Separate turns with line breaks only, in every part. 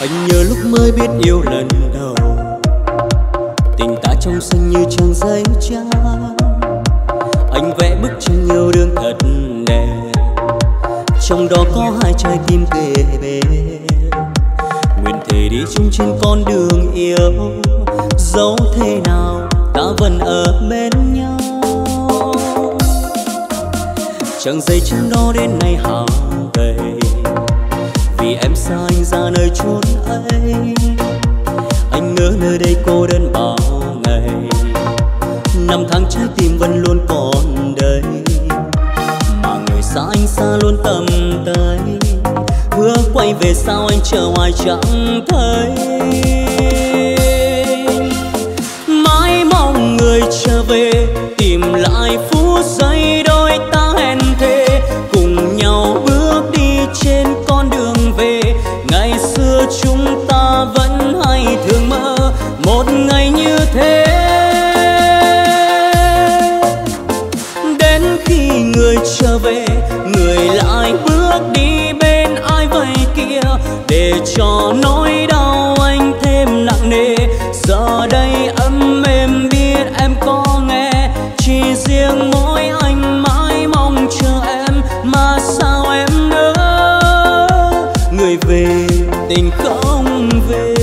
Anh nhớ lúc mới biết yêu lần đầu, tình ta trong xanh như trang giấy trắng. Anh vẽ bức tranh yêu đương thật đẹp, trong đó có hai trái tim kề bên. Nguyện thề đi chung trên con đường yêu, dẫu thế nào ta vẫn ở bên nhau. Trang giấy trắng đó đến nay hao gầy, vì em xa anh ra nơi chốn ấy. Anh ngỡ nơi đây cô đơn bao ngày, năm tháng trái tim vẫn luôn còn đây. Mà người xa anh xa luôn tầm tay, hứa quay về sao anh chờ hoài chẳng thấy. Mãi mong người trở về, tìm lại phút giây đôi ta hẹn thề, cùng nhau bước đi trên con đường về. Ngày xưa chúng ta vẫn hay thường mơ một ngày như thế. Đến khi người trở về, người lại bước đi bên ai vậy kia, để cho nỗi đau anh thêm nặng nề. Giờ đây ấm êm biết em có nghe, chỉ riêng mỗi anh mãi mong chờ em. Mà sao em nỡ người về tình không về.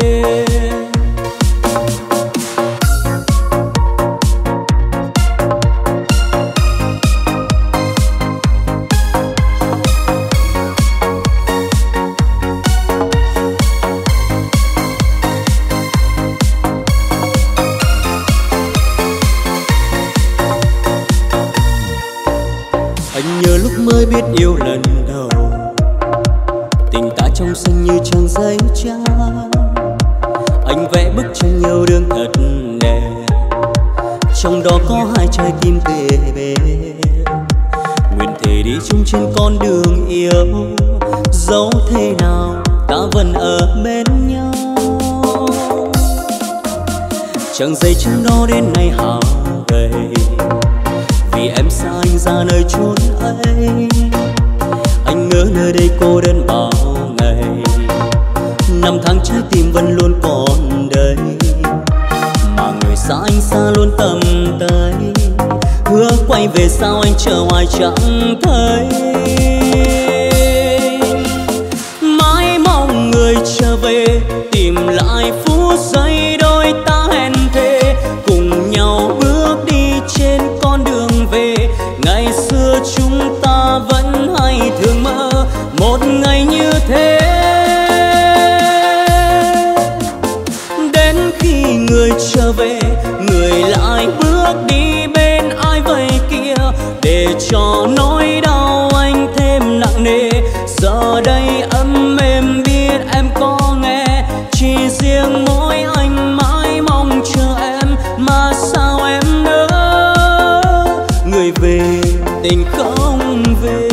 Anh nhớ lúc mới biết yêu lần đầu, tình ta trong xanh như trang giấy trắng. Anh vẽ bức tranh yêu đương thật đẹp, trong đó có hai trái tim kề bên. Nguyện thề đi chung trên con đường yêu, dẫu thế nào ta vẫn ở bên nhau. Trang giấy trắng đó đến nay hao gầy, vì em xa anh ra nơi chốn ấy. Anh ngỡ nơi đây cô đơn bao ngày, năm tháng trái tim vẫn luôn còn đây. Mà người xa anh xa luôn tầm tay, hứa quay về sao anh chờ hoài chẳng thấy. Mãi mong người trở về, tìm lại phút giây đôi ta hẹn thề, cùng nhau bước đi trên con đường về. Ngày xưa chúng ta vẫn hay thường mơ một ngày như thế. Đến khi người trở về, người lại bước đi bên ai vậy kia, để cho nỗi đau anh thêm nặng nề. Giờ đây ấm êm biết em có nghe, chỉ riêng mỗi anh mãi mong chờ em. Mà sao em nỡ người về tình không về.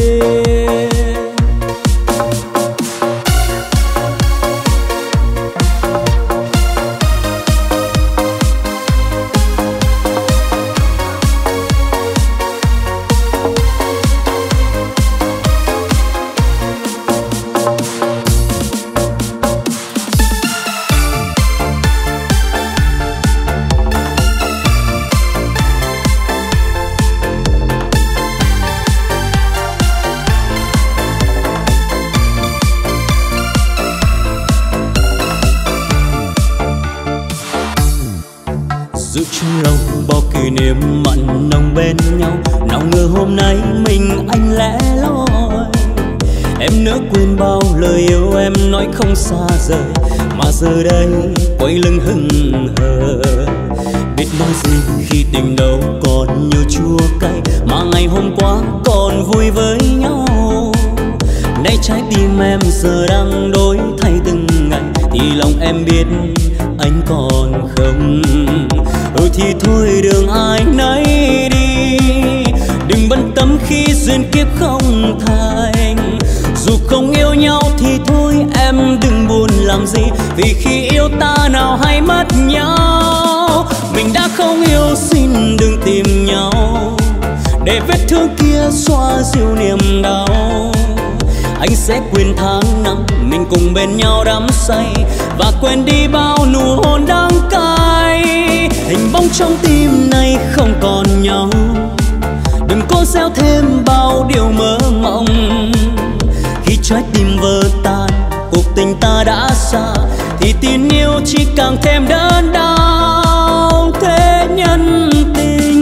Giữ trong lòng bao kỷ niệm mặn nồng bên nhau, nào ngờ hôm nay mình anh lẻ loi. Em nỡ quên bao lời yêu em nói không xa rời, mà giờ đây quay lưng hững hờ. Biết nói gì khi tình đâu còn nhiều chua cay, mà ngày hôm qua còn vui với nhau. Nay trái tim em giờ đang đổi thay từng ngày, thì lòng em biết anh còn không. Thì thôi đường ai nấy đi, đừng bận tâm khi duyên kiếp không thành. Dù không yêu nhau thì thôi em đừng buồn làm gì, vì khi yêu ta nào hay mất nhau. Mình đã không yêu xin đừng tìm nhau, để vết thương kia xóa dịu niềm đau. anh sẽ quên tháng năm mình cùng bên nhau đắm say, và quên đi bao nụ hôn đắng cay. Hình bóng trong tim này không còn nhau, đừng cố gieo thêm bao điều mơ mộng. Khi trái tim vỡ tan, cuộc tình ta đã xa, thì tin yêu chỉ càng thêm đớn đau thế nhân tình.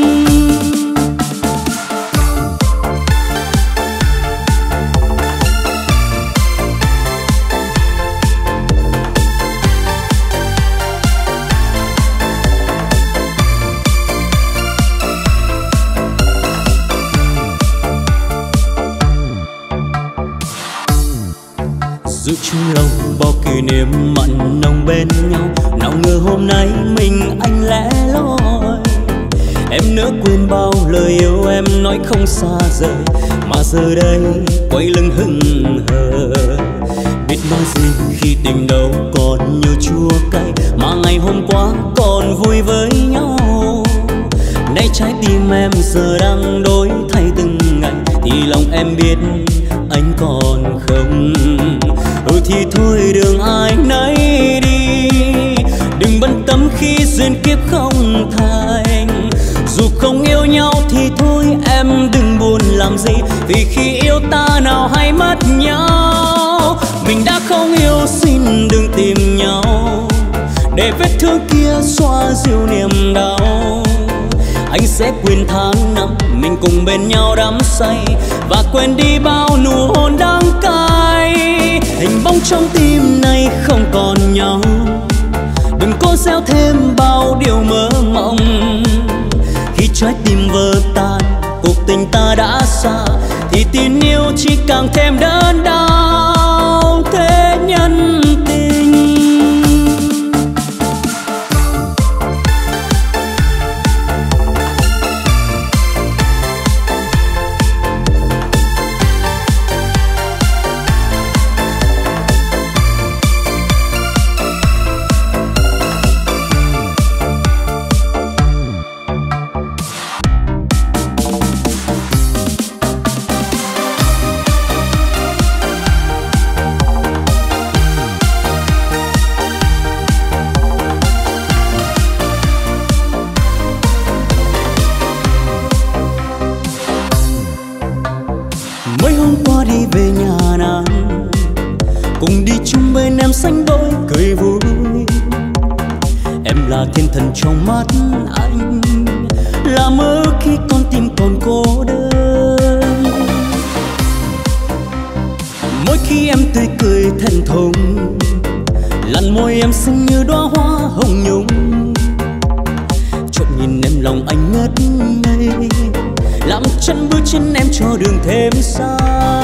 Giữ trong lòng bao kỷ niệm mặn nồng bên nhau, nào ngờ hôm nay mình anh lẻ loi. Em nỡ quên bao lời yêu em nói không xa rời, mà giờ đây quay lưng hững hờ. Biết nói gì khi tình đâu còn nhiều chua cay, mà ngày hôm qua còn vui với nhau. Nay trái tim em giờ đang đổi thay từng ngày, thì lòng em biết anh còn không. Thì thôi đường ai nấy đi, đừng bận tâm khi duyên kiếp không thành. Dù không yêu nhau thì thôi em đừng buồn làm gì, vì khi yêu ta nào hay mất nhau. Mình đã không yêu xin đừng tìm nhau, để vết thương kia xoa dịu niềm đau. Anh sẽ quên tháng năm mình cùng bên nhau đắm say, và quên đi bao nụ hôn đắng cay. Hình bóng trong tim này không còn nhau, đừng cố gieo thêm bao điều mơ mộng. Khi trái tim vỡ tan, cuộc tình ta đã xa, thì tin yêu chỉ càng thêm đớn đau thế nhân tình. Về nhà nàng cùng đi chung bên em xanh đôi cười vui. Em là thiên thần trong mắt anh, là mơ khi con tim còn cô đơn. Mỗi khi em tươi cười thẹn thùng, làn môi em xinh như đóa hoa hồng nhung. Trộm nhìn em lòng anh ngất ngây, làm chân bước chân em cho đường thêm xa.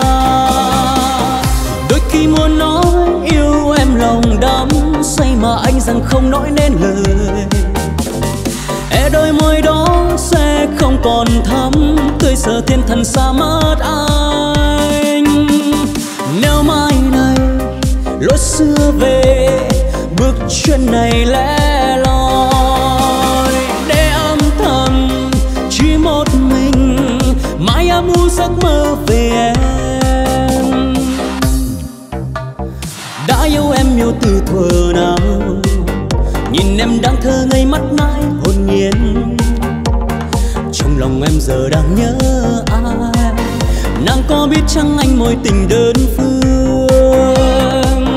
Đôi khi muốn nói yêu em lòng đắm say, mà anh rằng không nói nên lời. Đôi môi đó sẽ không còn thắm tươi, giờ thiên thần xa mất anh. Nếu mai này lối xưa về, bước chân này lẻ loi, để âm thầm chỉ một mình mãi ấm u giấc mơ về em. Đã yêu em yêu từ thuở nào, nhìn em đang thơ ngây mắt mãi hồn nhiên. Trong lòng em giờ đang nhớ ai, nàng có biết chăng anh mối tình đơn phương.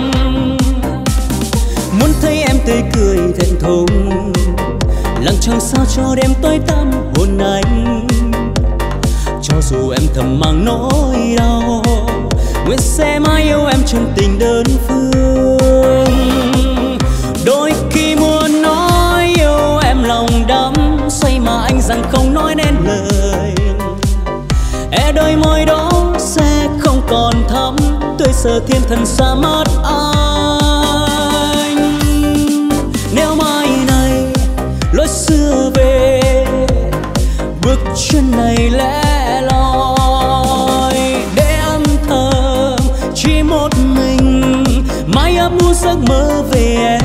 Muốn thấy em tươi cười thẹn thùng, lặng chẳng sao cho đêm tối tăm hồn anh. Cho dù em thầm mang nỗi đau, nguyện sẽ mãi yêu em trong tình đơn phương. Đôi khi muốn nói yêu em lòng đắm say, mà anh rằng không nói nên lời. Đôi môi đó sẽ không còn thắm tươi, giờ thiên thần xa mất anh. Nếu mai này lối xưa về, bước chân này lẻ loi, để âm thầm chỉ một mình mãi ấp ủ giấc mơ về em.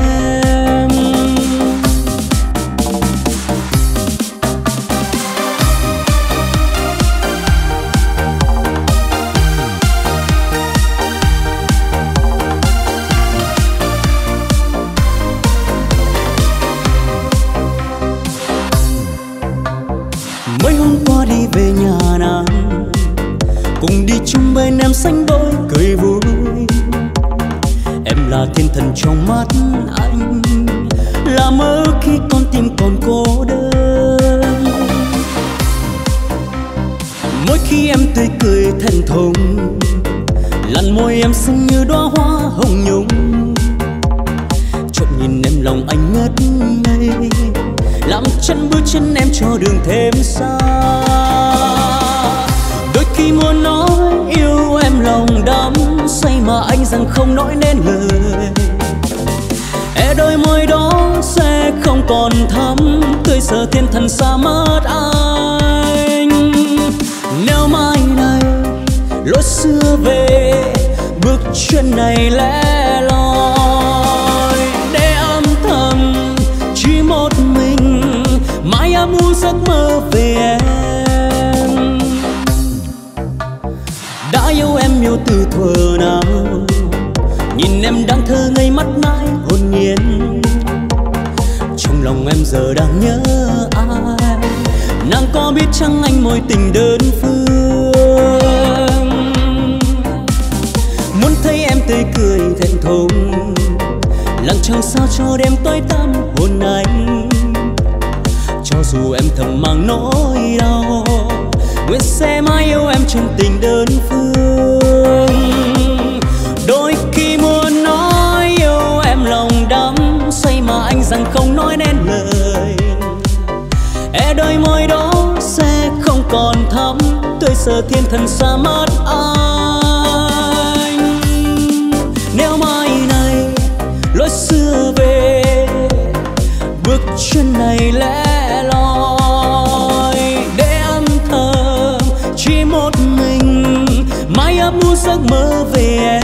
cùng đi chung bên em sánh đôi cười vui. Em là thiên thần trong mắt anh, là mơ khi con tim còn cô đơn. Mỗi khi em tươi cười thẹn thùng, làn môi em xinh như đóa hoa hồng nhung. Trộm nhìn em lòng anh ngất ngây, làm chân bước chân em cho đường thêm xa. Đôi khi muốn nói yêu em lòng đắm say mà anh rằng không nói nên lời. E đôi môi đó sẽ không còn thắm tươi giờ thiên thần xa mất anh. Nếu mai này lối xưa về, bước chân này lẻ loi để âm thầm chỉ một mình mãi ấm u giấc mơ về em. Đã yêu em yêu từ thuở nào, nhìn em đang thơ ngây mắt mãi hồn nhiên. Trong lòng em giờ đang nhớ ai, nàng có biết chăng anh mối tình đơn phương. Muốn thấy em tươi cười thẹn thùng, lặng chẳng sao cho đêm tối tăm hồn anh. Cho dù em thầm mang nỗi đau, nguyện sẽ mãi yêu em trong tình đơn phương. Đôi khi muốn nói yêu em lòng đắm say mà anh rằng không nói nên lời. E đôi môi đó sẽ không còn thắm tươi giờ thiên thần xa mất anh. Nếu mai này lối xưa về, bước chân này lẻ loi để âm thầm chỉ một mình mãi ấp ủ giấc mơ về em.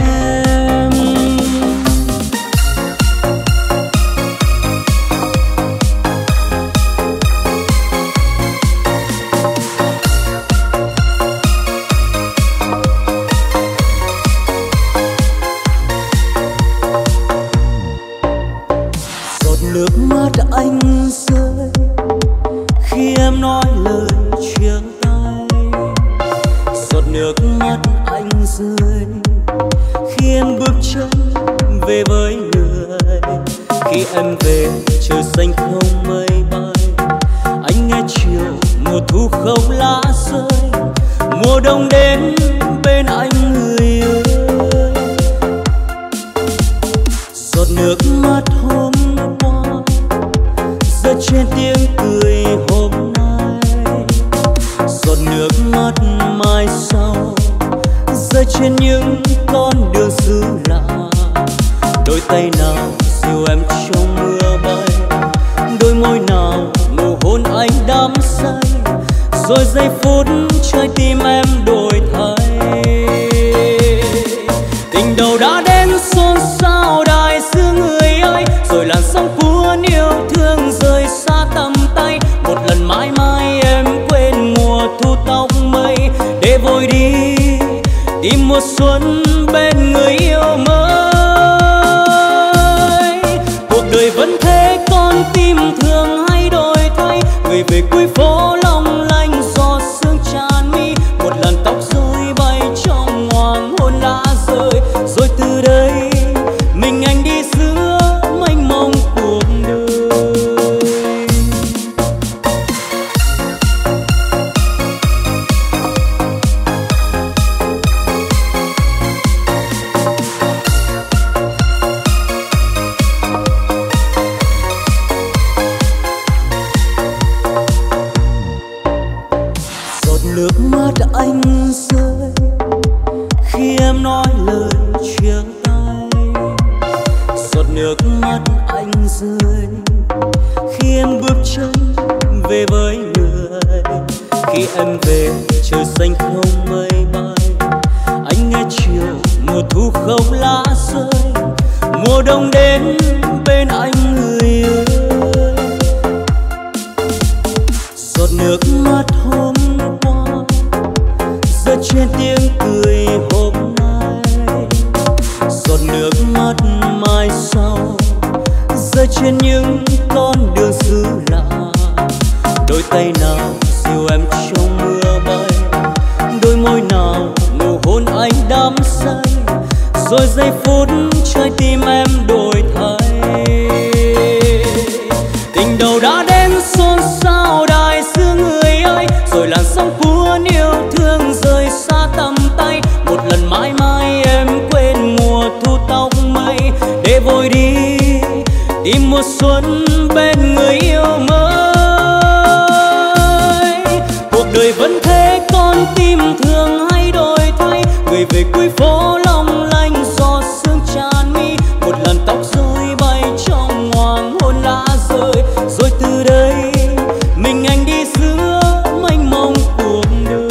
Nước mắt anh rơi khi em nói lời chia tay. Giọt nước mắt anh rơi khi em bước chân về với người. Khi em về trời xanh không mây bay, anh nghe chiều mùa thu không lá rơi. Mùa đông đến bên anh người ơi. Giọt nước mắt hôm rơi trên tiếng cười hôm nay, giọt nước mắt mai sau rơi trên những con đường xứ lạ. Đôi tay nào dìu em trong mưa bay, đôi môi nào nụ hôn anh đắm say. Rồi giây phút trái tim em đổi thay, tình đầu đã đến xôn xao đại dương người ơi. Rồi làn sóng cuốn yêu thương rời xa tầm tay. Một lần mãi mãi em quên mùa thu tóc mây, để vội đi tìm mùa xuân bên người yêu mới. Cuộc đời vẫn thế, con tim thường hay đổi thay. Người về cuối phố long lanh gió sương tràn mi. Một làn tóc rối bay trong hoàng hôn lá rơi. Rồi từ đây mình anh đi giữa mênh mông cuộc đời. Giọt nước mắt anh rơi khi em nói lời chia tay. Giọt nước mắt anh rơi khi em bước chân về với người. Khi em về trời xanh không mây bay, anh nghe chiều mùa thu không lá rơi. Mùa đông đến bên anh người ơi. Giọt nước mắt hôm qua rơi trên tiếng cười hôm nay. Giọt nước mắt mai sau rơi trên những con đường xứ lạ. Đôi tay nào dìu em trong mưa bay, đôi môi nào hôn anh đắm say, rồi giây phút trái tim em đổi thay. Tình đầu đã đến xôn xao đại dương người ơi, rồi làn sóng cuốn yêu thương rời xa tầm tay. Một lần mãi mãi em quên mùa thu tóc mây, để vội đi tìm mùa xuân bên người yêu mới. Cuộc đời vẫn thế, con tim thường hay đổi thay, người về cuối phố long lanh gió sương tràn mi. Một lần tóc rơi bay trong hoàng hôn lá rơi, rồi từ đây mình anh đi giữa mênh mông cuộc đời.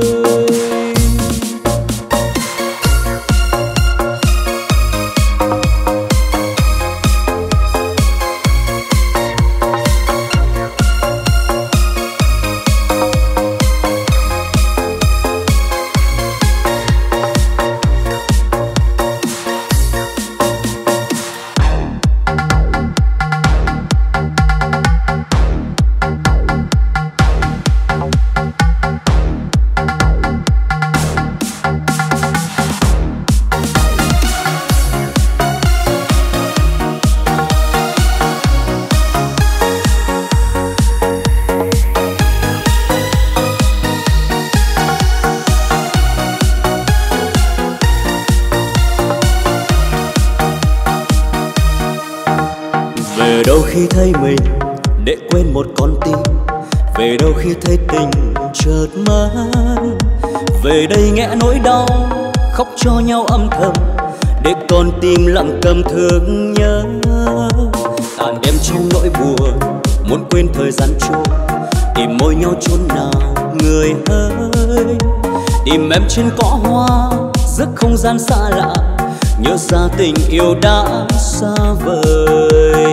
Về đâu khi thấy mình để quên một con tim, về đâu khi thấy tình chợt mất, về đây nghe nỗi đau khóc cho nhau âm thầm, để con tim lặng câm thương nhớ. Tàn đêm trong nỗi buồn muốn quên thời gian trôi, tìm môi nhau chốn nào người ơi. Tìm em trên cỏ hoa giấc không gian xa lạ, nhớ ra tình yêu đã xa vời.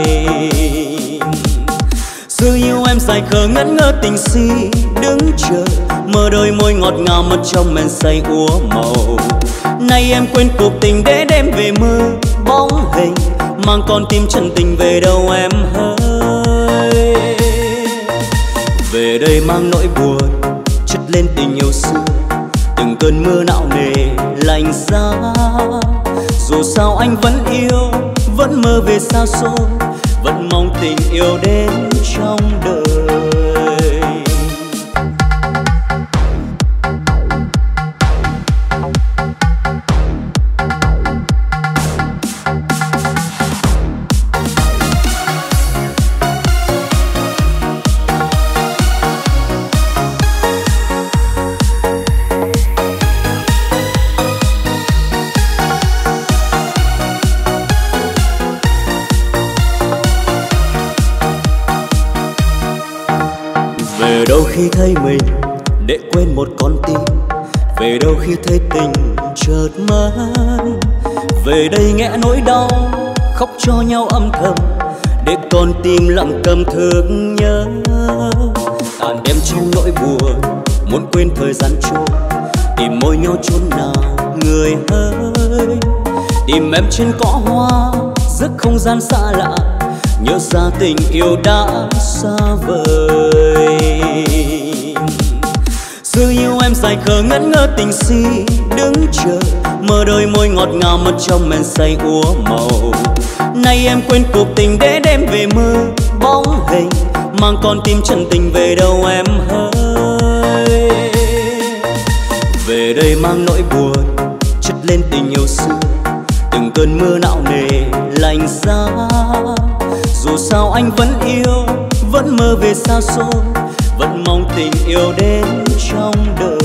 Xưa yêu em dài khờ ngẩn ngơ tình si đứng chờ, mơ đôi môi ngọt ngào mất trong men say úa màu. Nay em quên cuộc tình để đem về mơ bóng hình, mang con tim chân tình về đâu em hỡi. Về đây mang nỗi buồn chất lên tình yêu xưa, từng cơn mưa não nề lạnh giá. Dù sao anh vẫn yêu, vẫn mơ về xa xôi, vẫn mong tình yêu đến trong đời. Về đâu khi thấy mình để quên một con tim, về đâu khi thấy tình chợt mất, về đây nghe nỗi đau khóc cho nhau âm thầm, để con tim lặng câm thương nhớ. Tàn đêm trong nỗi buồn muốn quên thời gian trôi, tìm môi nhau chốn nào người ơi. Tìm em trên cỏ hoa giấc không gian xa lạ, nhớ ra tình yêu đã xa vời. Xưa yêu em dài khờ ngẩn ngơ tình si đứng chờ, mơ đôi môi ngọt ngào mất trong men say úa màu. Nay em quên cuộc tình để đem về mơ bóng hình, mang con tim chân tình về đâu em hỡi. Về đây mang nỗi buồn chất lên tình yêu xưa, từng cơn mưa não nề lạnh giá. Dù sao anh vẫn yêu, vẫn mơ về xa xôi, vẫn mong tình yêu đến trong đời.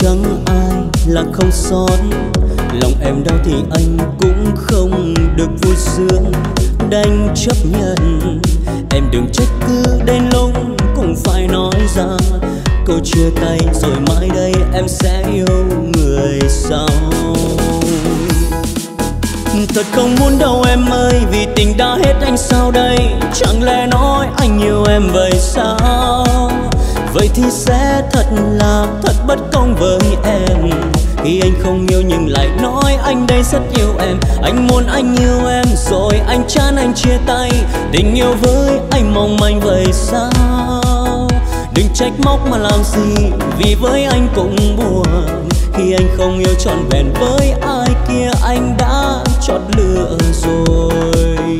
chẳng ai là không sót. Lòng em đau thì anh cũng không được vui sướng, đành chấp nhận. Em đừng trách cứ đến lúc cũng phải nói ra câu chia tay, rồi mai đây em sẽ yêu người sau. Thật không muốn đâu em ơi, vì tình đã hết anh sao đây? Chẳng lẽ nói anh yêu em vậy sao? Vậy thì sẽ thật là thật bất công với em, khi anh không yêu nhưng lại nói anh đây rất yêu em. Anh muốn anh yêu em rồi anh chán anh chia tay, tình yêu với anh mong manh vậy sao? Đừng trách móc mà làm gì, vì với anh cũng buồn, khi anh không yêu trọn vẹn với ai kia anh đã chót lựa rồi.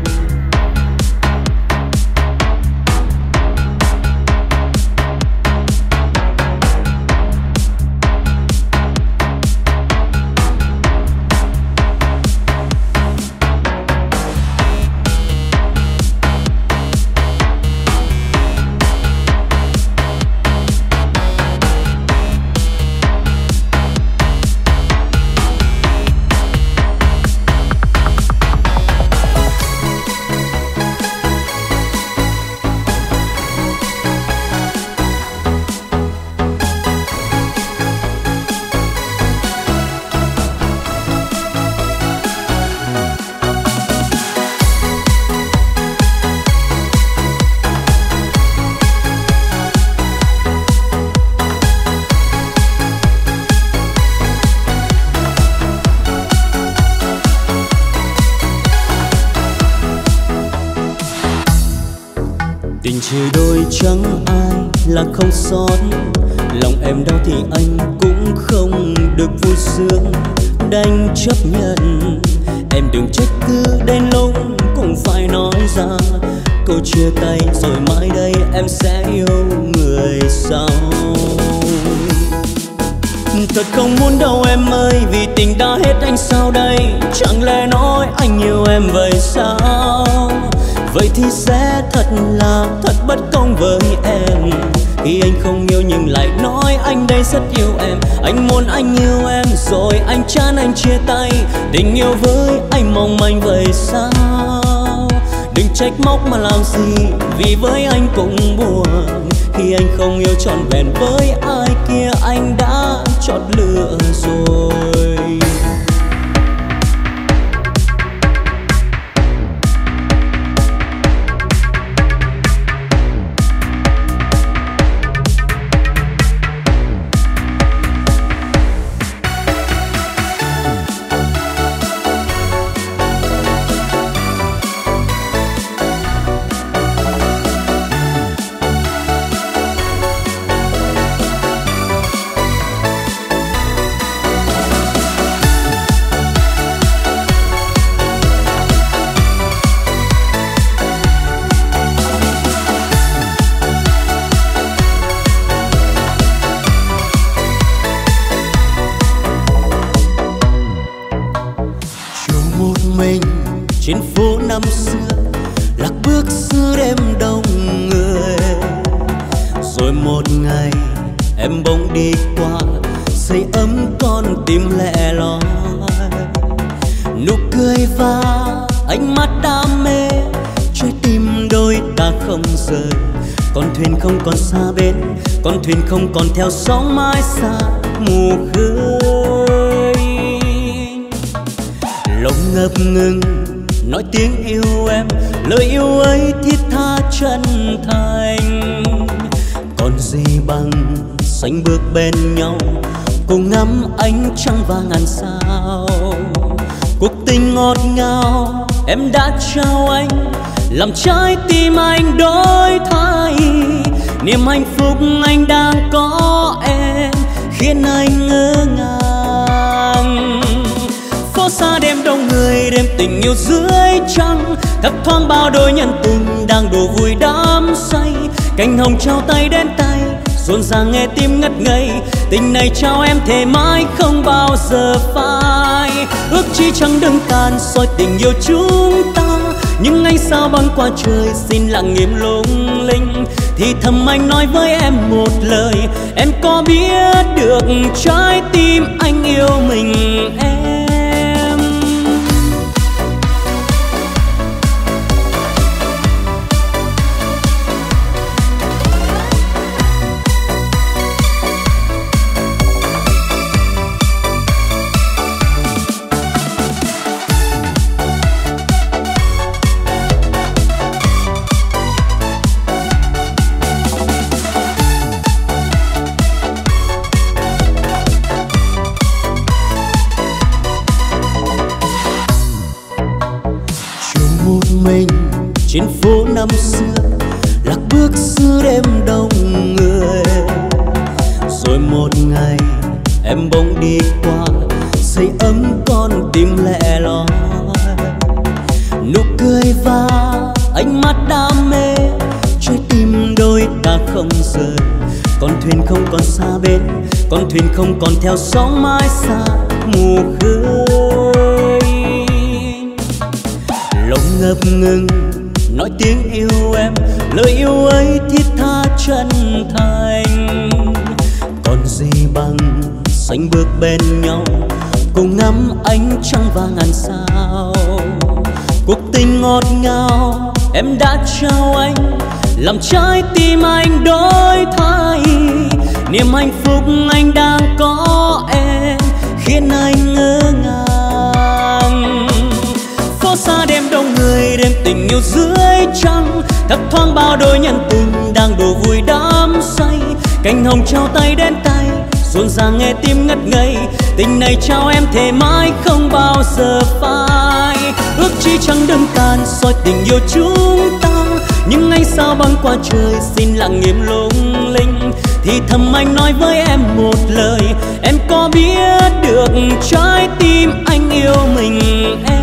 Tình chia đôi chẳng ai là không sót. Lòng em đau thì anh cũng không được vui sướng, đành chấp nhận. Em đừng trách cứ đến lúc cũng phải nói ra câu chia tay, rồi mai đây em sẽ yêu người sau. Thật không muốn đâu em ơi, vì tình đã hết anh sao đây? Chẳng lẽ nói anh yêu em vậy sao? Vậy thì sẽ thật là thật bất công với em, khi anh không yêu nhưng lại nói anh đây rất yêu em. Anh muốn anh yêu em rồi anh chán anh chia tay, tình yêu với anh mong manh vậy sao? Đừng trách móc mà làm gì, vì với anh cũng buồn, khi anh không yêu trọn vẹn với ai kia anh đã chót lựa rồi. Trên phố năm xưa lạc bước giữa đêm đông người, rồi một ngày em bỗng đi qua sưởi ấm con tim lẻ loi. Nụ cười và ánh mắt đam mê, trái tim đôi ta không rời. Con thuyền không còn xa bến, con thuyền không còn theo sóng mãi xa mù khơi. Lòng ngập ngừng nói tiếng yêu em, lời yêu ấy thiết tha chân thành. Còn gì bằng sánh bước bên nhau, cùng ngắm ánh trăng và ngàn sao. Cuộc tình ngọt ngào em đã trao anh, làm trái tim anh đổi thay. Niềm hạnh phúc anh đang có em khiến anh ngỡ ngàng. Phố xa đêm đông người, đêm tình yêu dưới trăng, thấp thoáng bao đôi nhân tình đang đùa vui đắm say. Cành hồng trao tay đến tay, rộn ràng nghe tim ngất ngây. Tình này trao em thề mãi không bao giờ phai. Ước chi chẳng đừng tàn soi tình yêu chúng ta, nhưng ánh sao băng qua trời xin lặng nghiêm lung linh. thì thầm anh nói với em một lời. Em có biết được trái tim anh yêu mình em. Trên phố năm xưa lạc bước giữa đêm đông người, rồi một ngày em bỗng đi qua sưởi ấm con tim lẻ loi. Nụ cười và ánh mắt đam mê trái tim đôi ta không rời. Con thuyền không còn xa bến, con thuyền không còn theo sóng mãi xa mù khơi. Lòng ngập ngừng nói tiếng yêu em, lời yêu ấy thiết tha chân thành. Còn gì bằng xanh bước bên nhau cùng ngắm ánh trăng và ngàn sao. Cuộc tình ngọt ngào em đã trao anh, làm trái tim anh đổi thay. Niềm hạnh phúc anh đang có em khiến anh ngỡ ngàng. Phố xa đêm đông người, đêm tình yêu dưới trăng, thấp thoáng bao đôi nhân tình đang đổ vui đắm say. Cành hồng trao tay đến tay, rộn ràng nghe tim ngất ngây. Tình này trao em thề mãi không bao giờ phai. Ước chi chẳng đơn tàn soi tình yêu chúng ta, nhưng anh sao băng qua trời xin lặng nghiêm lung linh. Thì thầm anh nói với em một lời. Em có biết được trái tim anh yêu mình em.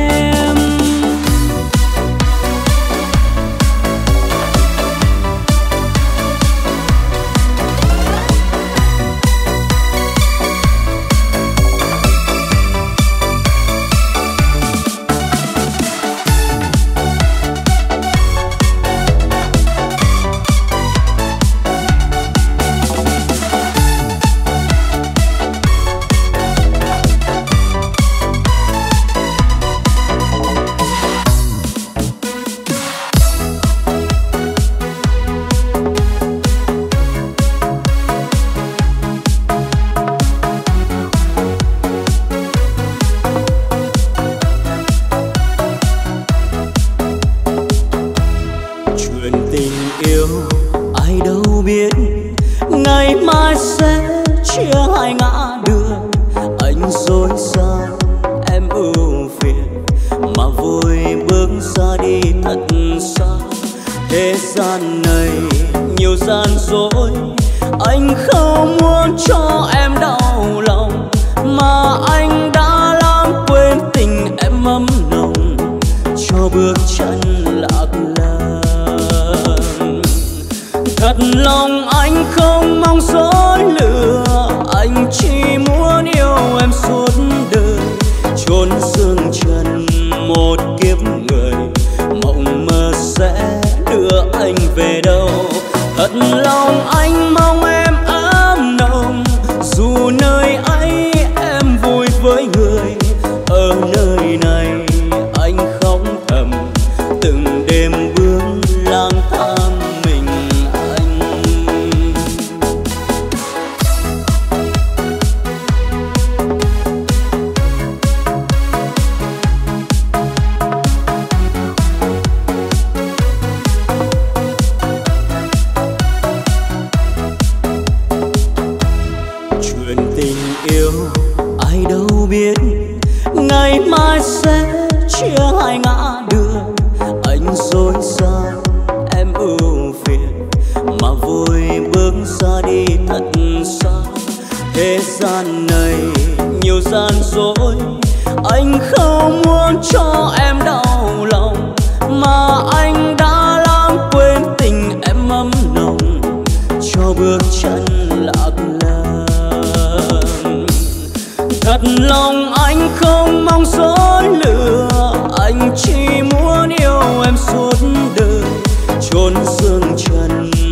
Thật lòng anh không mong dối lừa, anh chỉ muốn yêu em suốt đời, chốn dương trần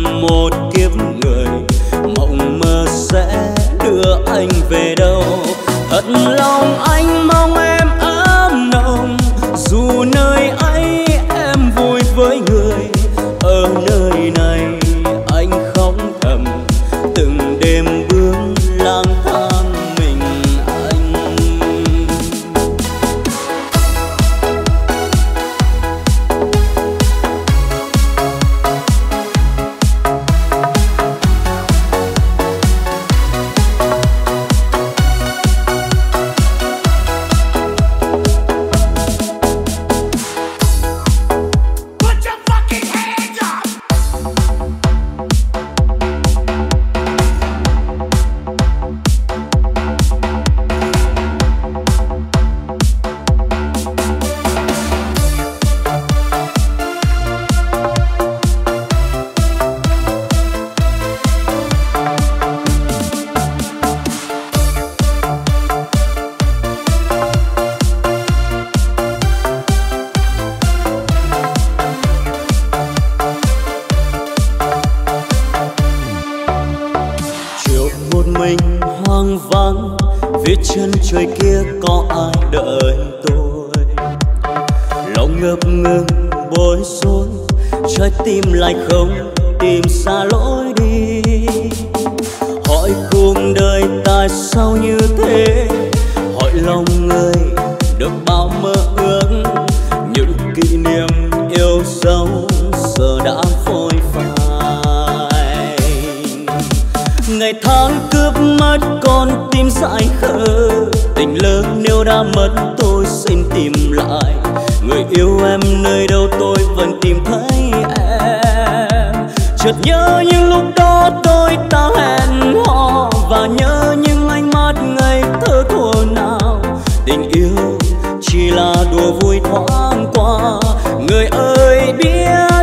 chân trời kia có ai đợi tôi. Lòng ngập ngừng bối rối, trái tim lại không tìm xa lối đi. Hỏi cuộc đời tại sao như thế, hỏi lòng người được bao mơ ước. Những kỷ niệm yêu dấu giờ đã phôi phai. Ngày tháng cướp mất con tim dại khờ, tình lỡ nếu đã mất tôi xin tìm lại. Người yêu em nơi đâu tôi vẫn tìm thấy em. Chợt nhớ những lúc đó tôi ta hẹn hò, và nhớ những ánh mắt ngây thơ thuở nào. Tình yêu chỉ là đùa vui thoáng qua, người ơi biết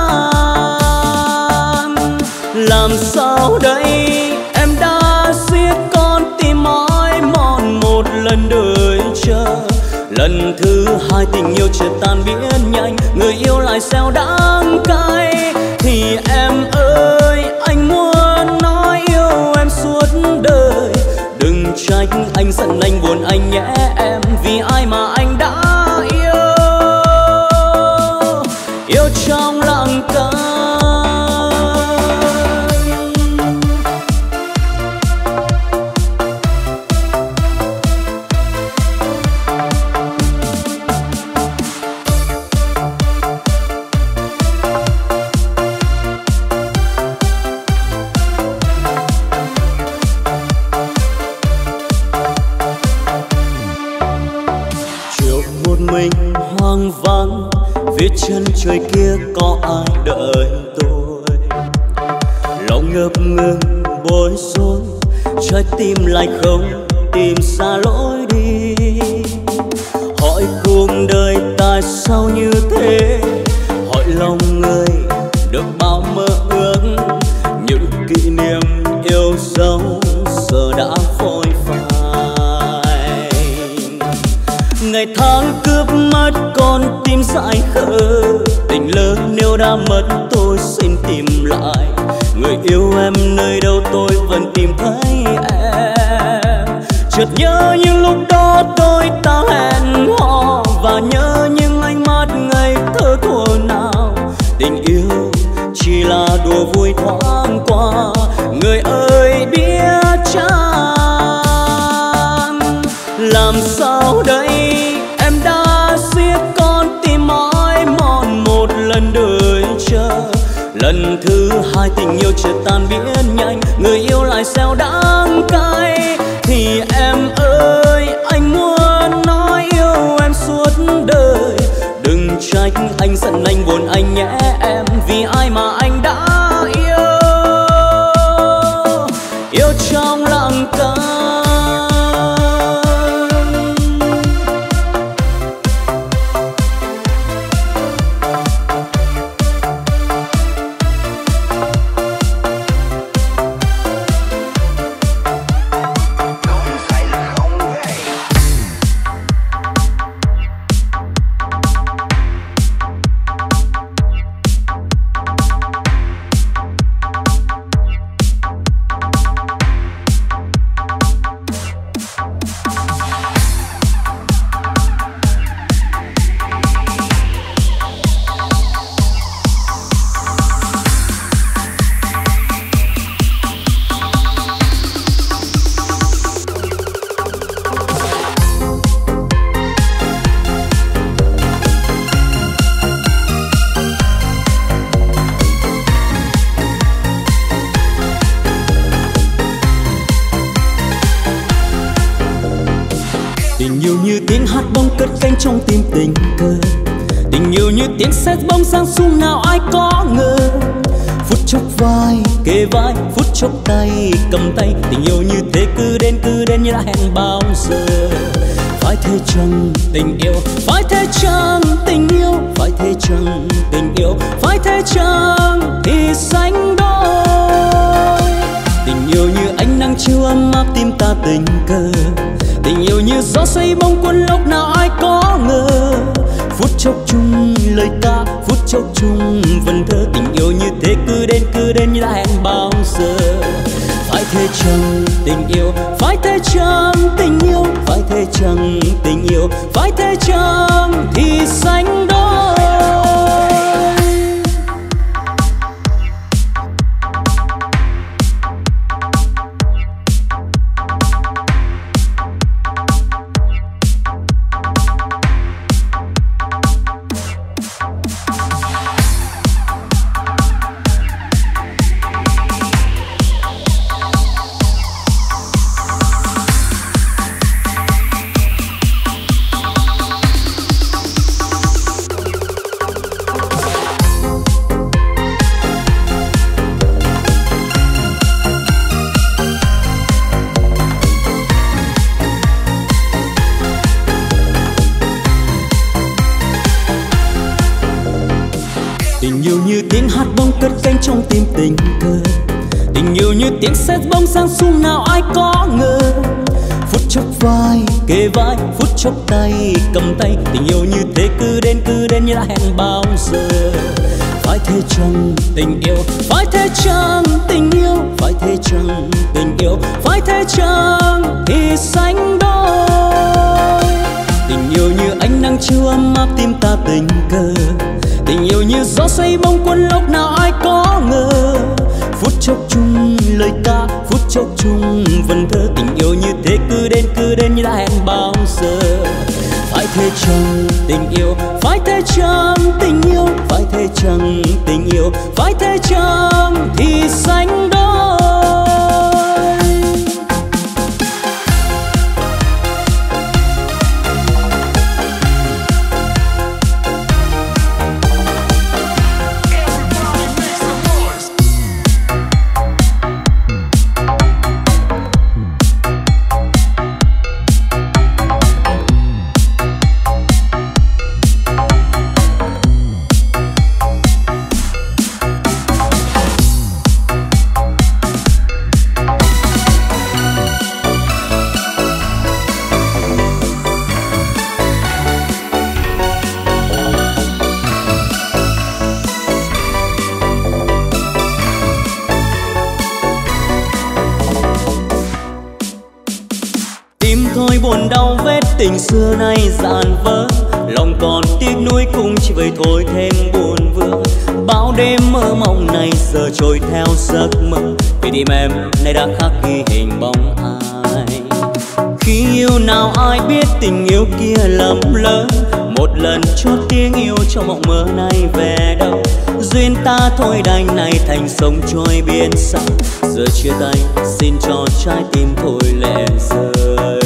chăng làm sao đây. Em đã giết con tim mỏi mòn một lần đợi chờ. Lần thứ hai tình yêu chợt tan biến nhanh, người yêu lại gieo đắng cay. Thì em ơi anh muốn nói yêu em suốt đời. Đừng trách anh giận anh buồn anh nhé em, vì ai mà anh đã yêu trong lặng câm. Phía chân trời kia có ai đợi tôi. Lòng ngập ngừng bối rối, trái tim lại không tìm xa lối đi. Hỏi cuộc đời tại sao như thế, hỏi lòng người được bao mơ ước. Những kỷ niệm yêu dấu giờ đã phôi phai. Ngày tháng cướp mất con tim dại khờ, tình lỡ nếu đã mất tôi xin tìm lại. Người yêu em nơi đâu tôi vẫn tìm thấy em. Chợt nhớ những lúc đó tôi ta hẹn hò, và nhớ những ánh mắt ngây thơ thuở nào. Tình yêu chỉ là đùa vui thoáng qua, người ơi biết chăng làm sao đây. Em đã giết con tim mỏi mòn một lần đợi chờ. Lần thứ hai tình yêu chợt tan biến nhanh, người yêu lại gieo đắng cay. Thì em ơi anh muốn nói yêu em suốt đời. Đừng trách anh giận anh buồn anh nhé em, vì ai mà anh đã yêu trong lặng câm. Trong tim tình cờ, tình yêu như tiếng sét bóng giáng xuống nào ai có ngờ. Phút chốc vai kề vai, phút chốc tay cầm tay. Tình yêu như thế cứ đến như đã hẹn bao giờ. Phải thế chăng tình yêu, phải thế chăng tình yêu, phải thế chăng tình yêu, phải thế chăng thì sánh đôi. Tình yêu như ánh nắng chiều ấm áp tim ta tình cờ. Tình yêu như gió xoay bóng cuốn lúc nào ai có ngờ. Phút chốc chung lời ca, phút chốc chung vần thơ. Tình yêu như thế cứ đến như đã hẹn bao giờ. Phải thế chăng tình yêu, phải thế chăng tình yêu, phải thế chăng tình yêu, phải thế chăng thì sánh đôi.
Tình yêu như tiếng hát bông cất cánh trong tim tình cờ, tình yêu như tiếng sét bông sang sung nào ai có ngờ. Phút chốc vai kề vai, phút chốc tay cầm tay, tình yêu như thế cứ đến như đã hẹn bao giờ. Phải thế chăng tình yêu, phải thế chăng tình yêu, phải thế chăng tình yêu, phải thế chăng thì sánh đôi. Tình yêu như ánh nắng chiều ấm áp tim ta tình cờ, tình yêu như gió xoay bông cuốn lúc nào ai có ngờ. Phút chốc chung lời ca, phút chốc chung vần thơ, tình yêu như thế cứ đến như đã hẹn bao giờ. Phải thế chăng tình yêu, phải thế chăng tình yêu, phải thế chăng tình yêu, phải thế chăng thì sánh đôi.
Thôi buồn đau vết tình xưa nay dạn vỡ, lòng còn tiếc nuối cũng chỉ vậy thôi thêm buồn vương. Bao đêm mơ mộng này giờ trôi theo giấc mơ, vì tim em nay đã khắc ghi hình bóng ai. Khi yêu nào ai biết tình yêu kia lầm lỡ, một lần cho tiếng yêu trong mộng mơ này về đâu. Duyên ta thôi đành này thành sông trôi biển xa, giờ chia tay xin cho trái tim thôi lệ rơi.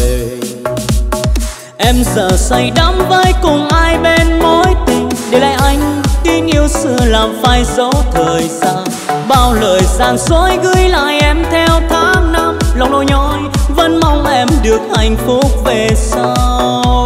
Em giờ say đắm với cùng ai bên mối tình, để lại anh tin yêu xưa làm phai dấu thời gian. Bao lời gian dối gửi lại em theo tháng năm, lòng nỗi nhói vẫn mong em được hạnh phúc về sau.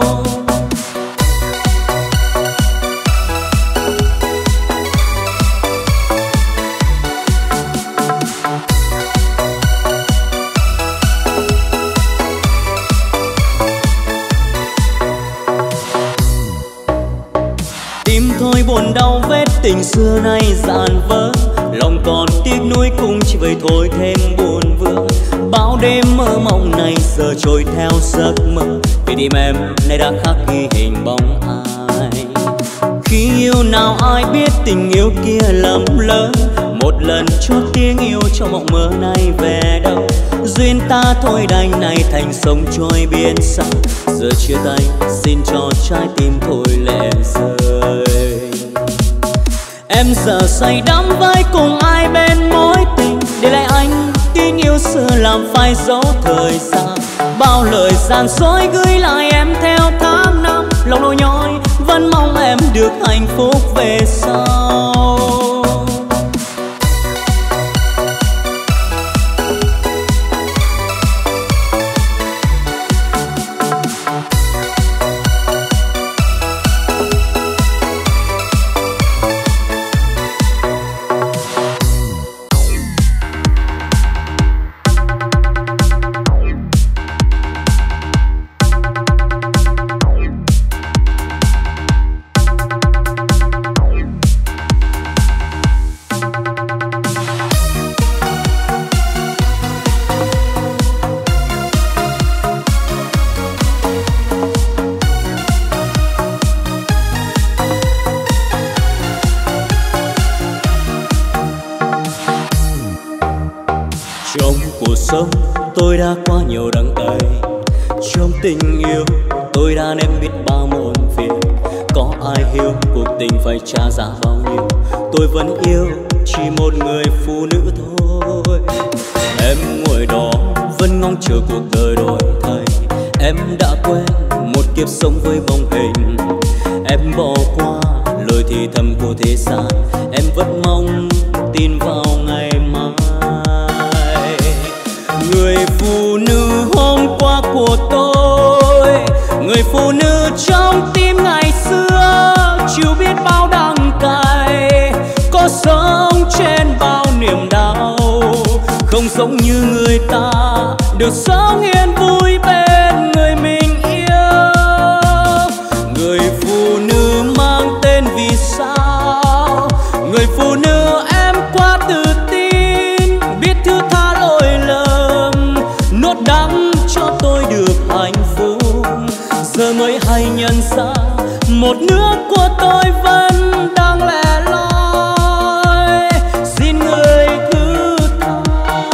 Thôi buồn đau vết tình xưa nay dạn vỡ, lòng còn tiếc nuối cũng chỉ vậy thôi thêm buồn vương. Bao đêm mơ mộng này giờ trôi theo giấc mơ, vì tim em nay đã khắc ghi hình bóng ai. Khi yêu nào ai biết tình yêu kia lầm lỡ, một lần cho tiếng yêu trong mộng mơ này về đâu. Duyên ta thôi đành này thành sông trôi biển xa, giờ chia tay xin cho trái tim thôi lệ rơi. Em giờ say đắm với cùng ai bên mối tình, để lại anh tin yêu xưa làm phai dấu thời gian. Bao lời gian dối gửi lại em theo tháng năm, lòng nỗi nhói vẫn mong em được hạnh phúc về sau. sống tôi đã qua nhiều đắng cay, trong tình yêu tôi đã nếm biết bao muộn phiền. Có ai hiểu cuộc tình phải trả giá bao nhiêu, tôi vẫn yêu chỉ một người phụ nữ thôi. Em ngồi đó vẫn ngóng chờ cuộc đời đổi thay, em đã quen một kiếp sống với bóng hình. Em bỏ qua lời thì thầm của thế gian, em vẫn mong tin vào ngày mai. Người phụ nữ hôm qua của tôi, người phụ nữ trong tim ngày xưa, chịu biết bao đắng cay, có sống trên bao niềm đau, không giống như người ta được sống yên vui bên người mình yêu. Người phụ nữ mang tên vì sao, người phụ nữ em quá tự tin, biết thứ tha lỗi lầm, nuốt đắng cho tôi được hạnh phúc. Giờ mới hay nhận ra một nước của tôi vẫn đang lẻ loi, xin người thứ tha.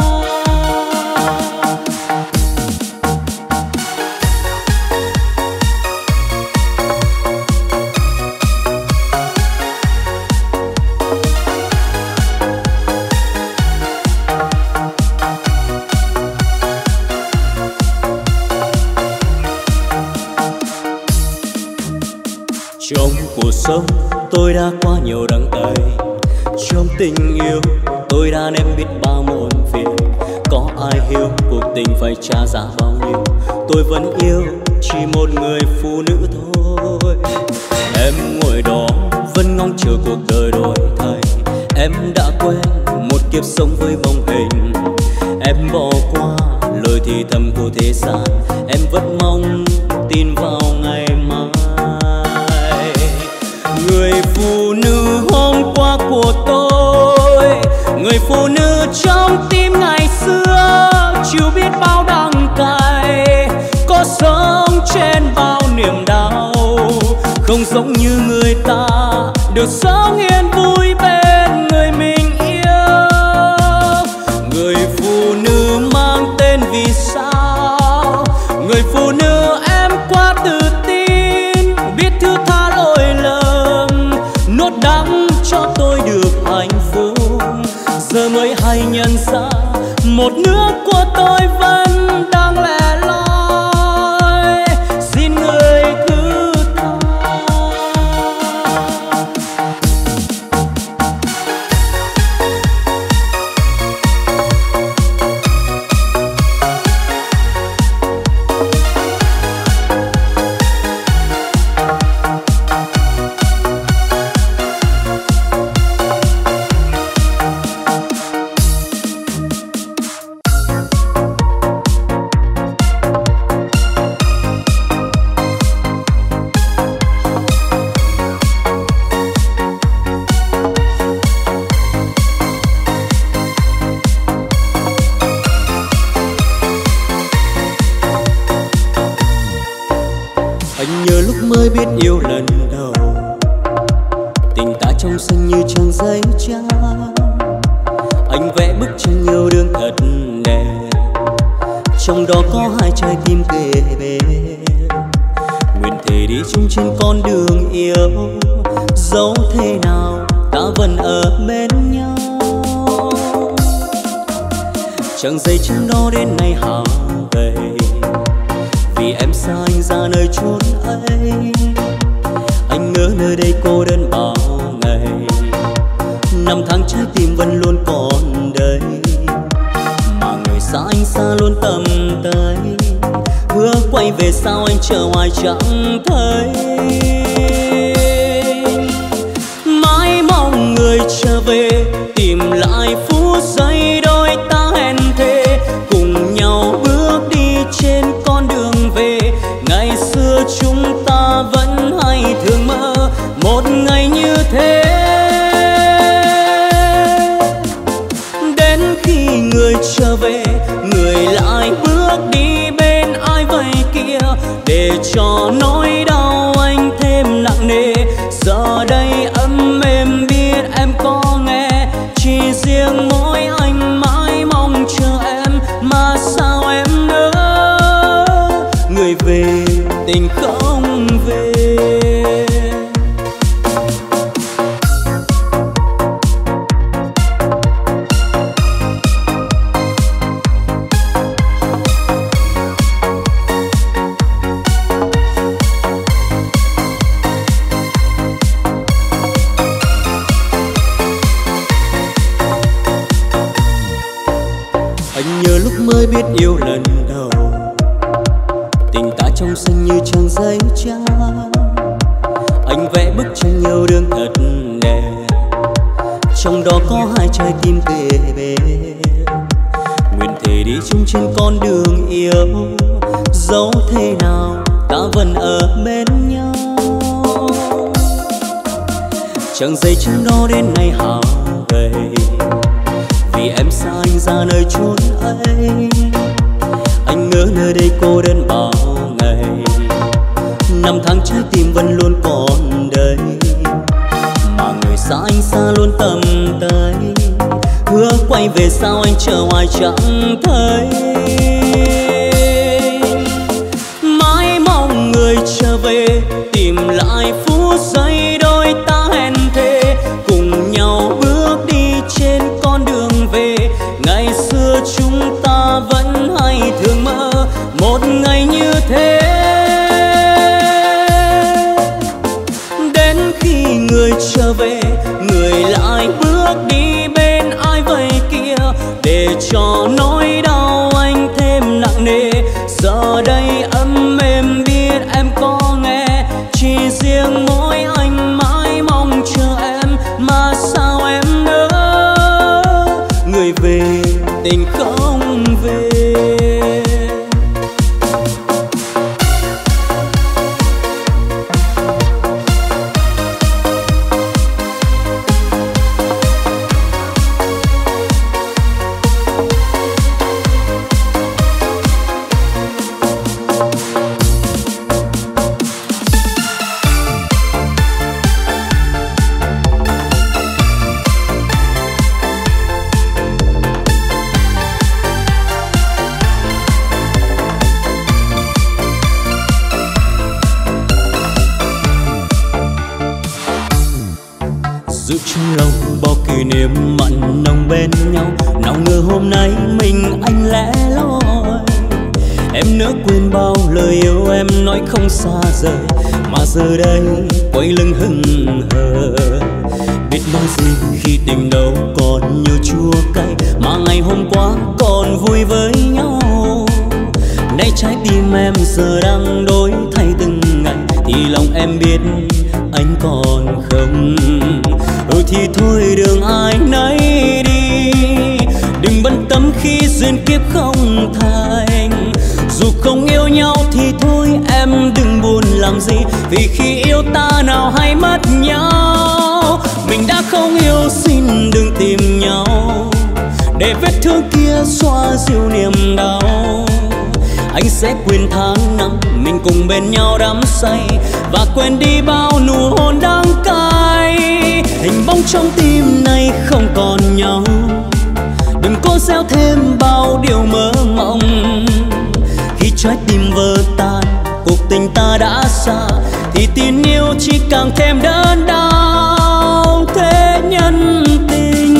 Trong cuộc sống tôi đã qua nhiều đắng cay, trong tình yêu tôi đã nếm biết bao muộn phiền. Có ai hiểu cuộc tình phải trả giá bao nhiêu, tôi vẫn yêu chỉ một người phụ nữ thôi. Em ngồi đó vẫn ngóng chờ cuộc đời đổi thay, em đã quen một kiếp sống với bóng hình. Em bỏ qua lời thì thầm của thế gian, em vẫn mong tin vào ngày mai. Người phụ nữ hôm qua của tôi, người phụ nữ trong tim ngày xưa, chịu biết bao đắng cay, có sống trên bao niềm đau, không giống như người ta được sống yên vui bên người mình yêu. Người phụ nữ mang tên vì sao, người phụ nữ em quá tự tin, biết thứ tha lỗi lầm, nuốt đắng cho tôi được hạnh phúc. Giờ mới hay nhận ra một nước của tôi vẫn đang lẻ loi, xin người thứ tha. Anh nhớ lúc mới biết yêu lần đầu, tình ta trong xanh như trang giấy trắng. Anh vẽ bức tranh yêu đương thật đẹp, trong đó có hai trái tim kề bên. Nguyện thề đi chung trên con đường yêu, dẫu thế nào ta vẫn ở bên nhau. Trang giấy trắng đó đến nay hao gầy, vì em xa anh ra nơi chốn ấy. Anh ngỡ nơi đây cô đơn bao ngày, năm tháng trái tim vẫn luôn còn đây. Mà người xa anh xa luôn tầm tay, hứa quay về sao anh chờ hoài chẳng thấy. Mãi mong người trở về, tìm lại phút giây đôi ta hẹn thề, cùng nhau bước đi trên con đường về. Ngày xưa chúng ta vẫn hay thường mơ một ngày như thế, đến khi người trở về, người lại bước đi bên ai vậy kia, để cho nỗi đau anh thêm nặng nề. Giờ đây ấm êm biết em có nghe, chỉ riêng mỗi anh mãi mong chờ em mà mới biết yêu lần đầu. Tình ta trong xanh như trang giấy trắng, anh vẽ bức tranh yêu đương thật đẹp, trong đó có hai trái tim kề bên. Nguyện thề đi chung trên con đường yêu, dẫu thế nào ta vẫn ở bên nhau. Chẳng giây chân đó đến ngày hao gầy, vì em xa anh ra nơi chốn ấy. Anh ngỡ nơi đây cô đơn bao ngày, năm tháng trái tim vẫn luôn còn đây. Mà người xa anh xa luôn tầm tay, hứa quay về sao anh chờ hoài chẳng thấy. Mãi mong người trở về, tìm lại phút giây đôi ta hẹn thề, cùng nhau bước đi trên con đường về. Ngày xưa chúng ta vẫn hay thường mơ một ngày như thế. Đến khi người trở về, người lại bước đi bên ai vậy kia, để cho nỗi đau anh thêm nặng nề. Giờ đây ấm êm biết em có nghe, chỉ riêng mỗi anh mãi mong chờ em. Mà sao em nỡ người về tình không về. Giữ trong lòng bao kỷ niệm mặn nồng bên nhau, nào ngờ hôm nay mình anh lẻ loi. Em nỡ quên bao lời yêu em nói không xa rời, mà giờ đây quay lưng hững hờ. Biết nói gì khi tình đâu còn nhiều chua cay, mà ngày hôm qua còn vui với nhau. Nay trái tim em giờ đang đổi thay từng ngày, thì lòng em biết anh còn không. Thì thôi đường ai nấy đi, đừng bận tâm khi duyên kiếp không thành. Dù không yêu nhau thì thôi em đừng buồn làm gì, vì khi yêu ta nào hay mất nhau. Mình đã không yêu xin đừng tìm nhau, để vết thương kia xoa dịu niềm đau. Anh sẽ quên tháng năm mình cùng bên nhau đắm say, và quên đi bao nụ hôn đắng cay. Hình bóng trong tim này không còn nhau, đừng cố gieo thêm bao điều mơ mộng. Khi trái tim vỡ tan, cuộc tình ta đã xa, thì tin yêu chỉ càng thêm đớn đau thế nhân tình.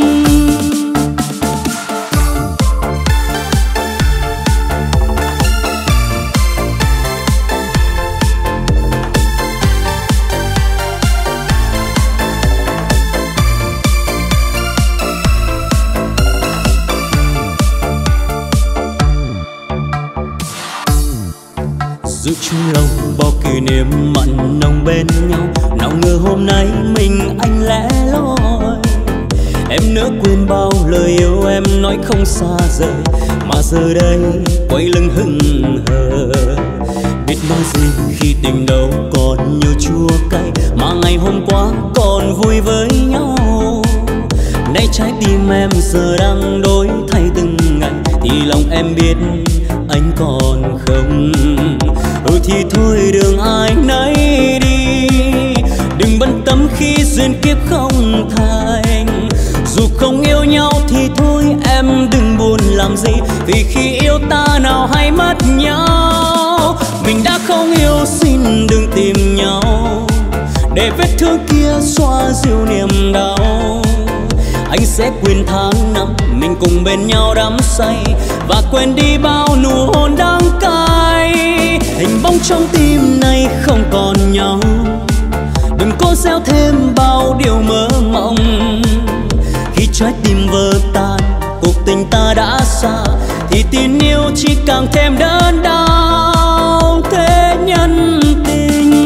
Giữ trong lòng bao kỷ niệm mặn nồng bên nhau, nào ngờ hôm nay mình anh lẻ loi. Em nỡ quên bao lời yêu em nói không xa rời, mà giờ đây quay lưng hững hờ. Biết nói gì khi tình đâu còn nhiều chua cay, mà ngày hôm qua còn vui với nhau. Nay trái tim em giờ đang đổi thay từng ngày, thì lòng em biết anh còn không. Thì thôi đường ai nấy đi, đừng bận tâm khi duyên kiếp không thành. Dù không yêu nhau thì thôi em đừng buồn làm gì, vì khi yêu ta nào hay mất nhau. Mình đã không yêu xin đừng tìm nhau, để vết thương kia xoa dịu niềm đau. Anh sẽ quên tháng năm mình cùng bên nhau đắm say, và quên đi bao nụ hôn đắng cay. Hình bóng trong tim này không còn nhau, đừng cố gieo thêm bao điều mơ mộng. Khi trái tim vỡ tan, cuộc tình ta đã xa, thì
thì tình yêu chỉ càng thêm đớn đau thế nhân tình.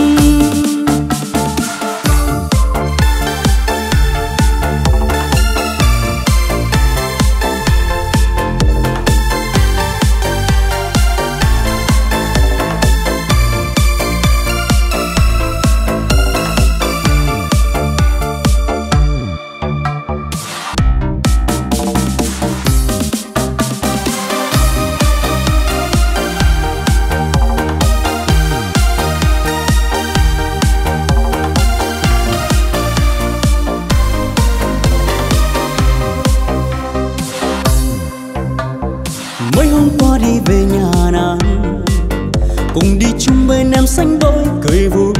Mấy hôm qua đi về nhà nàng, cùng đi chung bên em xanh đôi cười vui.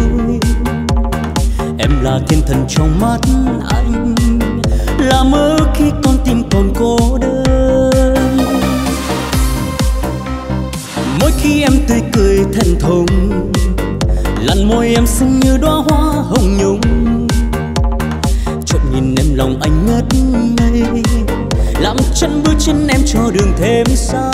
Em là thiên thần trong mắt anh, là mơ khi con tim còn cô đơn. Mỗi khi em tươi cười thẹn thùng, làn môi em xinh như đóa hoa hồng nhung. Trộm nhìn em lòng anh ngất ngây, làm chân bước chân em cho đường thêm xa.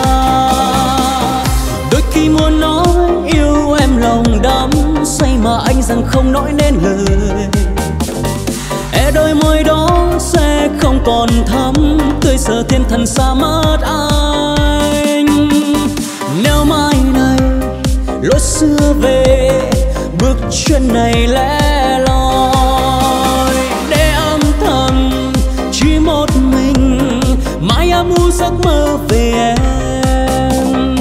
Đôi khi muốn nói yêu em lòng đắm say mà anh rằng không nói nên lời. E đôi môi đó sẽ không còn thắm tươi giờ thiên thần xa mất anh. Nếu mai này lối xưa về, bước chân này lẻ loi để âm thầm chỉ một mình mãi ấm u giấc mơ về em.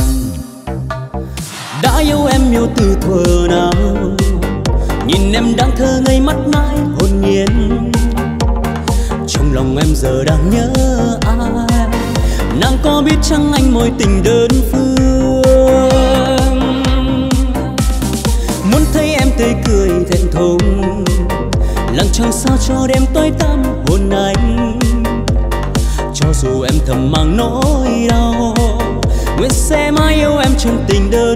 Đã yêu em yêu từ thuở nào, nhìn em đang thơ ngây mắt mãi hồn nhiên. Trong lòng em giờ đang nhớ ai, nàng có biết chăng anh mối tình đơn phương. Muốn thấy em tươi cười thẹn thùng, lặng chẳng sao cho đêm tối tăm hồn anh. Cho dù em thầm mang nỗi đau, nguyện sẽ mãi yêu em trong tình đơn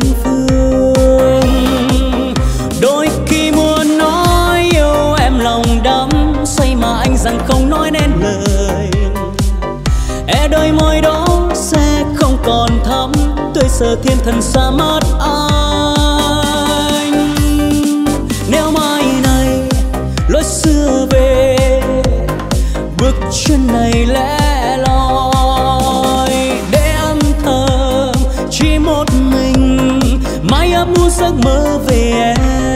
phương. Đôi khi muốn nói yêu em lòng đắm say mà anh rằng không nói nên lời. E đôi môi đó sẽ không còn thắm tươi giờ thiên thần xa mất anh. Nếu mai này lối xưa về, bước chân này lẻ loi để âm thầm chỉ một mình mãi ấp ủ giấc mơ về em.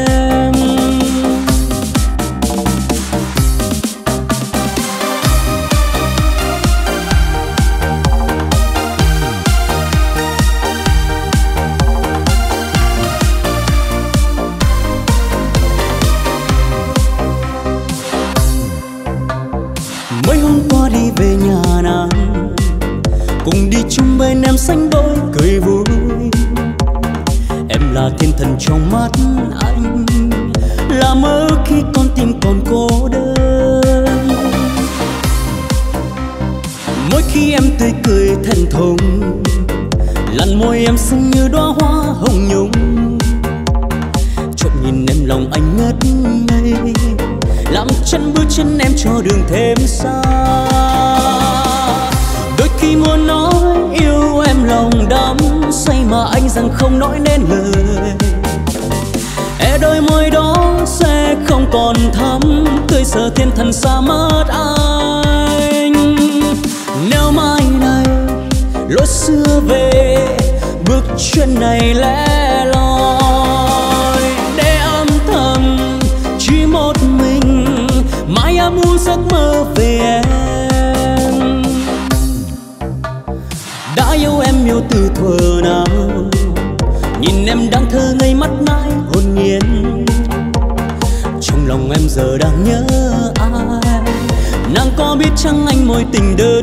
Mấy hôm qua đi về nhà nàng, cùng đi chung bên em xanh đôi cười vui. Em là thiên thần trong mắt anh, là mơ khi con tim còn cô đơn. Mỗi khi em tươi cười thẹn thùng, làn môi em xinh như đóa hoa hồng nhung. Trộm nhìn em lòng anh ngất ngây, làm chân bước chân em cho đường thêm xa. Đôi khi muốn nói yêu em lòng đắm say mà anh rằng không nói nên lời. E đôi môi đó sẽ không còn thắm tươi giờ thiên thần xa mất anh. Nếu mai này lối xưa về, bước chân này lẻ loi để âm thầm chỉ một mình mãi ấm u giấc mơ về em. Đã yêu em yêu từ thuở nào, nhìn em đang thơ ngây mắt mãi hồn nhiên. Trong lòng em giờ đang nhớ ai, nàng có biết chăng anh mối tình đơn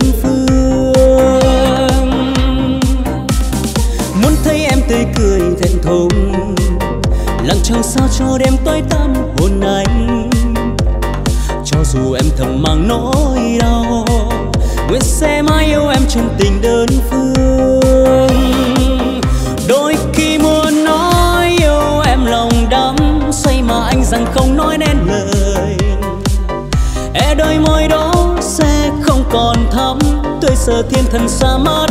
phương. Muốn thấy em tươi cười thẹn thùng, lặng chẳng sao cho đêm tối tăm hồn anh. Cho dù em thầm mang nỗi đau, nguyện sẽ mãi yêu em trong tình đơn phương. Đôi khi muốn nói yêu em lòng đắm say mà anh rằng không nói nên lời. E đôi môi đó sẽ không còn thắm tươi
sợ thiên thần xa mất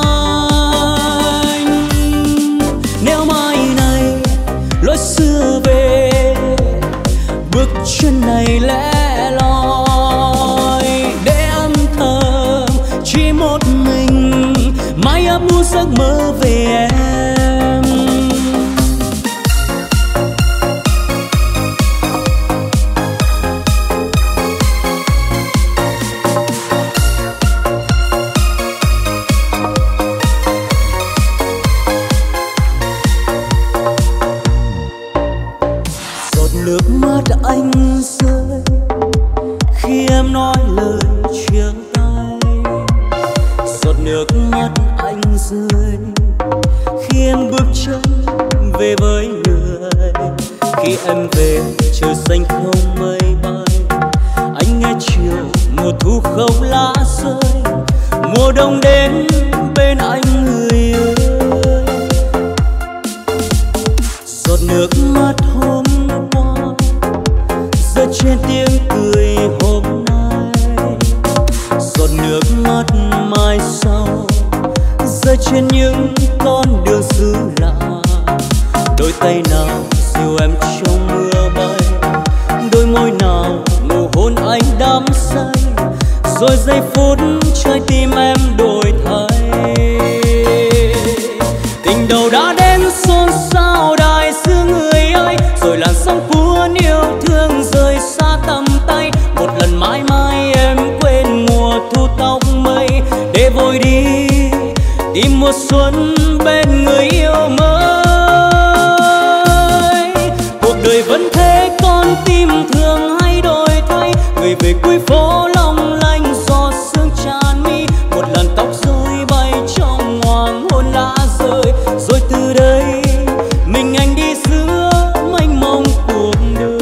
anh. Nếu mai này lối xưa về, bước chân này lẻ loi để âm thầm chỉ một mình mãi ấp ủ giấc mơ về em. Nước mắt anh rơi khi em nói lời chia tay. Giọt nước mắt anh rơi khi em bước chân về với người. Khi em về trời xanh không mây bay, anh nghe chiều mùa thu không lá rơi. Mùa đông đến bên anh người ơi. Giọt nước mắt hôm trên tiếng cười hôm nay, giọt nước mắt mai sau rơi trên những con đường xứ lạ. Đôi tay nào dìu em trong mưa bay, đôi môi nào nụ hôn anh đắm say. Rồi giây phút trái tim em đổi thay, tình đầu đã đến xôn xao đại dương người ơi. Rồi làn sóng cuốn yêu thương rơi xa tầm tay. Một lần mãi mãi em quên mùa thu tóc mây để vội đi tìm mùa xuân bên người yêu mới. Cuộc đời vẫn thế con tim thường hay đổi thay, người về cuối phố long lanh gió sương tràn mi. Một lần tóc rơi bay trong hoàng hôn lá rơi. Rồi từ đây mình anh đi giữa mênh mông cuộc đời.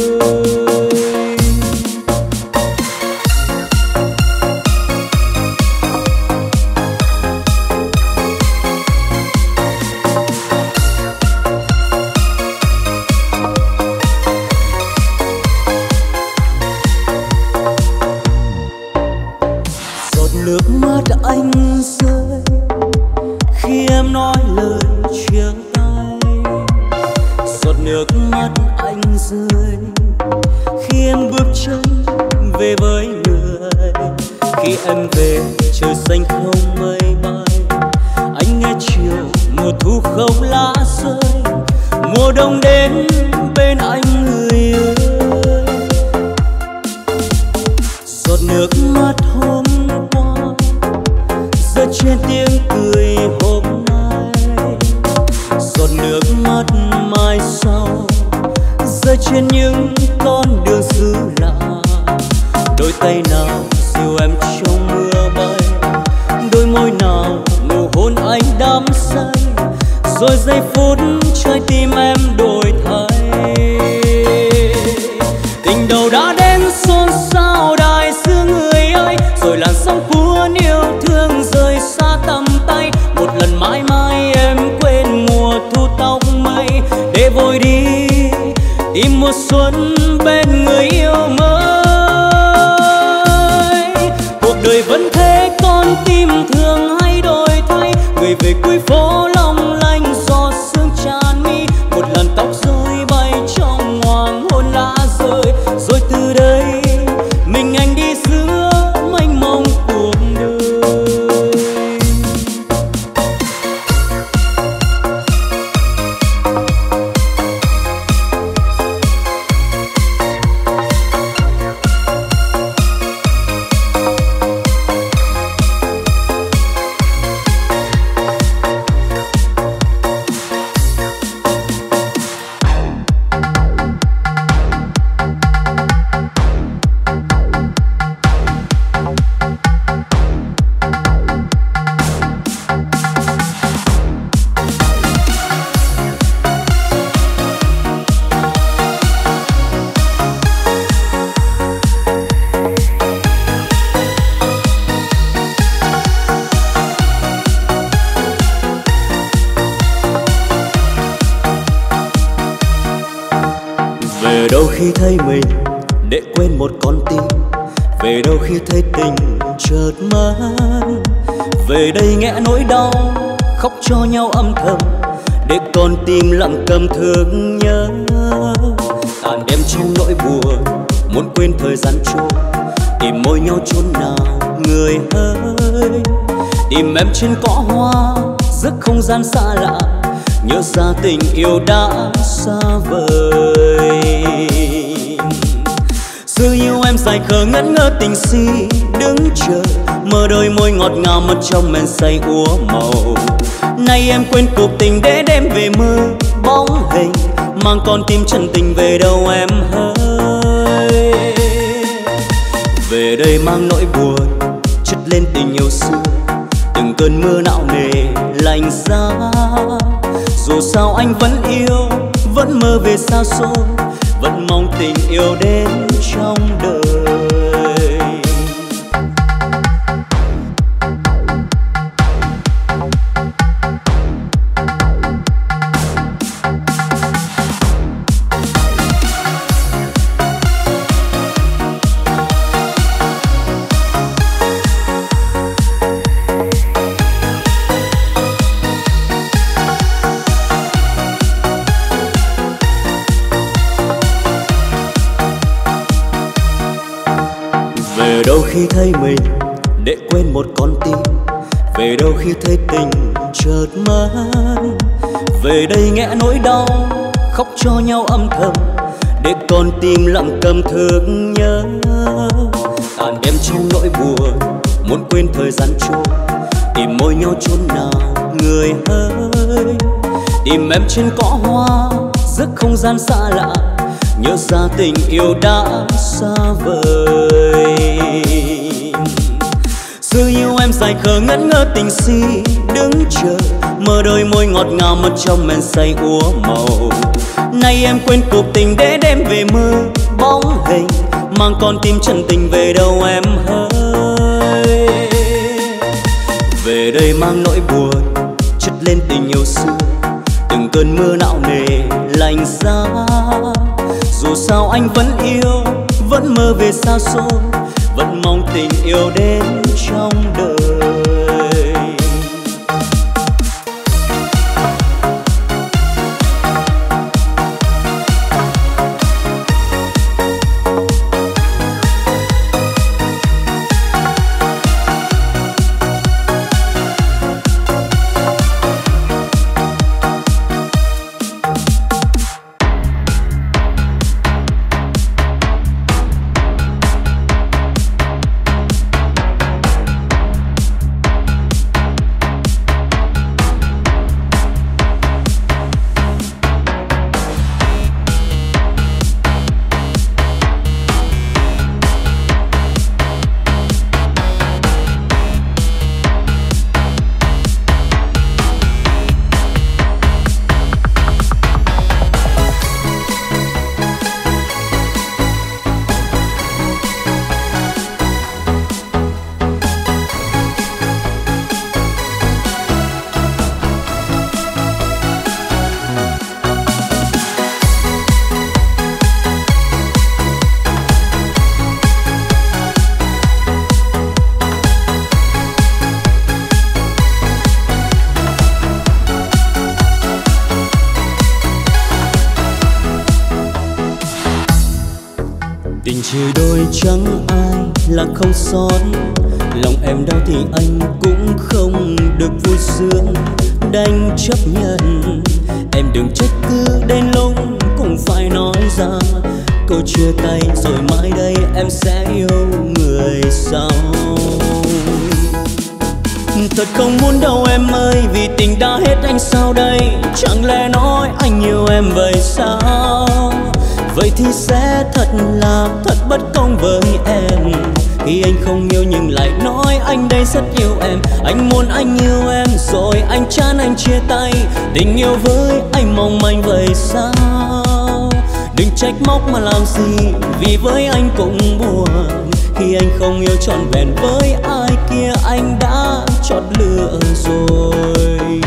Giọt nước mắt anh rơi khi em nói lời chia tay. Giọt nước mắt anh rơi khi em bước chân về với người. Khi em về trời xanh không mây bay, anh nghe chiều mùa thu không lá rơi. Mùa đông đến bên anh người ơi. Giọt nước mắt hôm qua rơi trên tiếng cười hôm nay. Giọt nước mắt mai sau rơi trên những con đường xứ lạ. Đôi tay nào dìu em trong mưa bay, đôi môi nào nụ hôn anh đắm say. Rồi giây phút trái tim em đổi thay, tình đầu đã đến xôn xao đại dương người ơi. Rồi làn sóng cuốn yêu thương rơi xa tầm tay. Một lần mãi mãi em quên mùa thu tóc mây để vội đi tìm mùa xuân bên người yêu mới. Cuộc đời vẫn thế con tim thường hay đổi thay, người về cuối phố long lanh gió sương tràn mi. Một lần tóc rơi bay trong hoàng hôn lá rơi. Rồi từ đây mình anh đi giữa mênh mông cuộc đời.
Về đâu khi thấy mình để quên một con tim, về đâu khi thấy tình chợt mất.
Về đây nghe nỗi đau khóc cho nhau âm thầm, để con tim lặng cầm thương nhớ. Tàn đêm trong nỗi buồn, muốn quên thời gian trôi, tìm môi nhau chốn nào người ơi. Tìm em trên cỏ hoa, giấc không gian xa lạ, nhớ ra tình yêu đã xa vời. Xưa yêu em dài khờ ngẩn ngơ tình si, đứng chờ mơ đôi môi ngọt ngào mất trong men say úa màu. Nay em quên cuộc tình để đêm về mơ bóng hình, mang con tim chân tình về đâu em hỡi. Về đây mang nỗi buồn chất lên tình yêu xưa, từng cơn mưa não nề lạnh giá. Dù sao anh vẫn yêu, vẫn mơ về xa xôi, vẫn mong tình yêu đến trong đời. Về đâu khi thấy mình để quên một con tim, về đâu khi thấy tình chợt mất. Về đây nghe nỗi đau khóc cho nhau âm thầm, để con tim lặng cầm thương nhớ. Tàn đêm trong nỗi buồn, muốn quên thời gian trôi, tìm môi nhau chốn nào người ơi. Tìm em trên cỏ hoa, giấc không gian xa lạ, nhớ ra tình yêu đã xa vời. Xưa yêu em dài khờ ngẩn ngơ tình si, đứng chờ mơ đôi môi ngọt ngào mất trong men say úa màu. Nay em quên cuộc tình để đêm về mơ bóng hình, mang con tim chân tình về đâu em hỡi. Về đây mang nỗi buồn chất lên tình yêu xưa, từng cơn mưa não nề lạnh giá. Dù sao anh vẫn yêu, vẫn mơ về xa xôi, vẫn mong tình yêu đến trong đời. Tình chia đôi chẳng ai là không sót, lòng em đau thì anh cũng không được vui sướng, đành chấp nhận. Em đừng trách cứ đến lúc cũng phải nói ra câu chia tay, rồi mai đây em sẽ yêu người sau. Thật không muốn đâu em ơi, vì tình đã hết anh sao đây? Chẳng lẽ nói anh yêu em vậy sao? Vậy thì sẽ thật bất công với em, khi anh không yêu nhưng lại nói anh đây rất yêu em. Anh muốn anh yêu em rồi anh chán anh chia tay, tình yêu với anh mong manh vậy sao? Đừng trách móc mà làm gì, vì với anh cũng buồn, khi anh không yêu trọn vẹn với ai kia anh đã chót lựa rồi.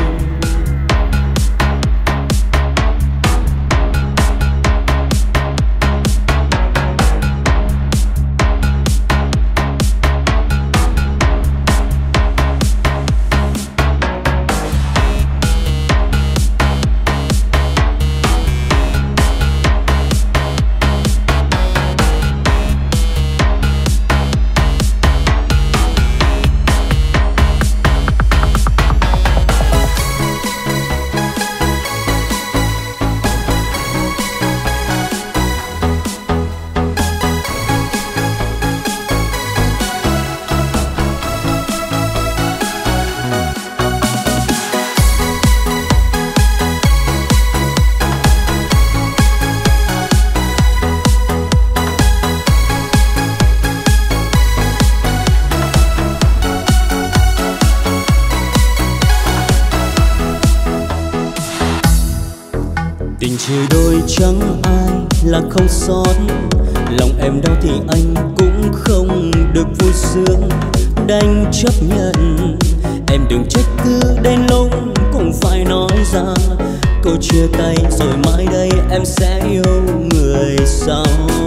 là không sót. Lòng em đau thì anh cũng không được vui sướng, đành chấp nhận. Em đừng trách cứ đến lúc cũng phải nói ra câu chia tay, rồi mai đây em sẽ yêu người sau.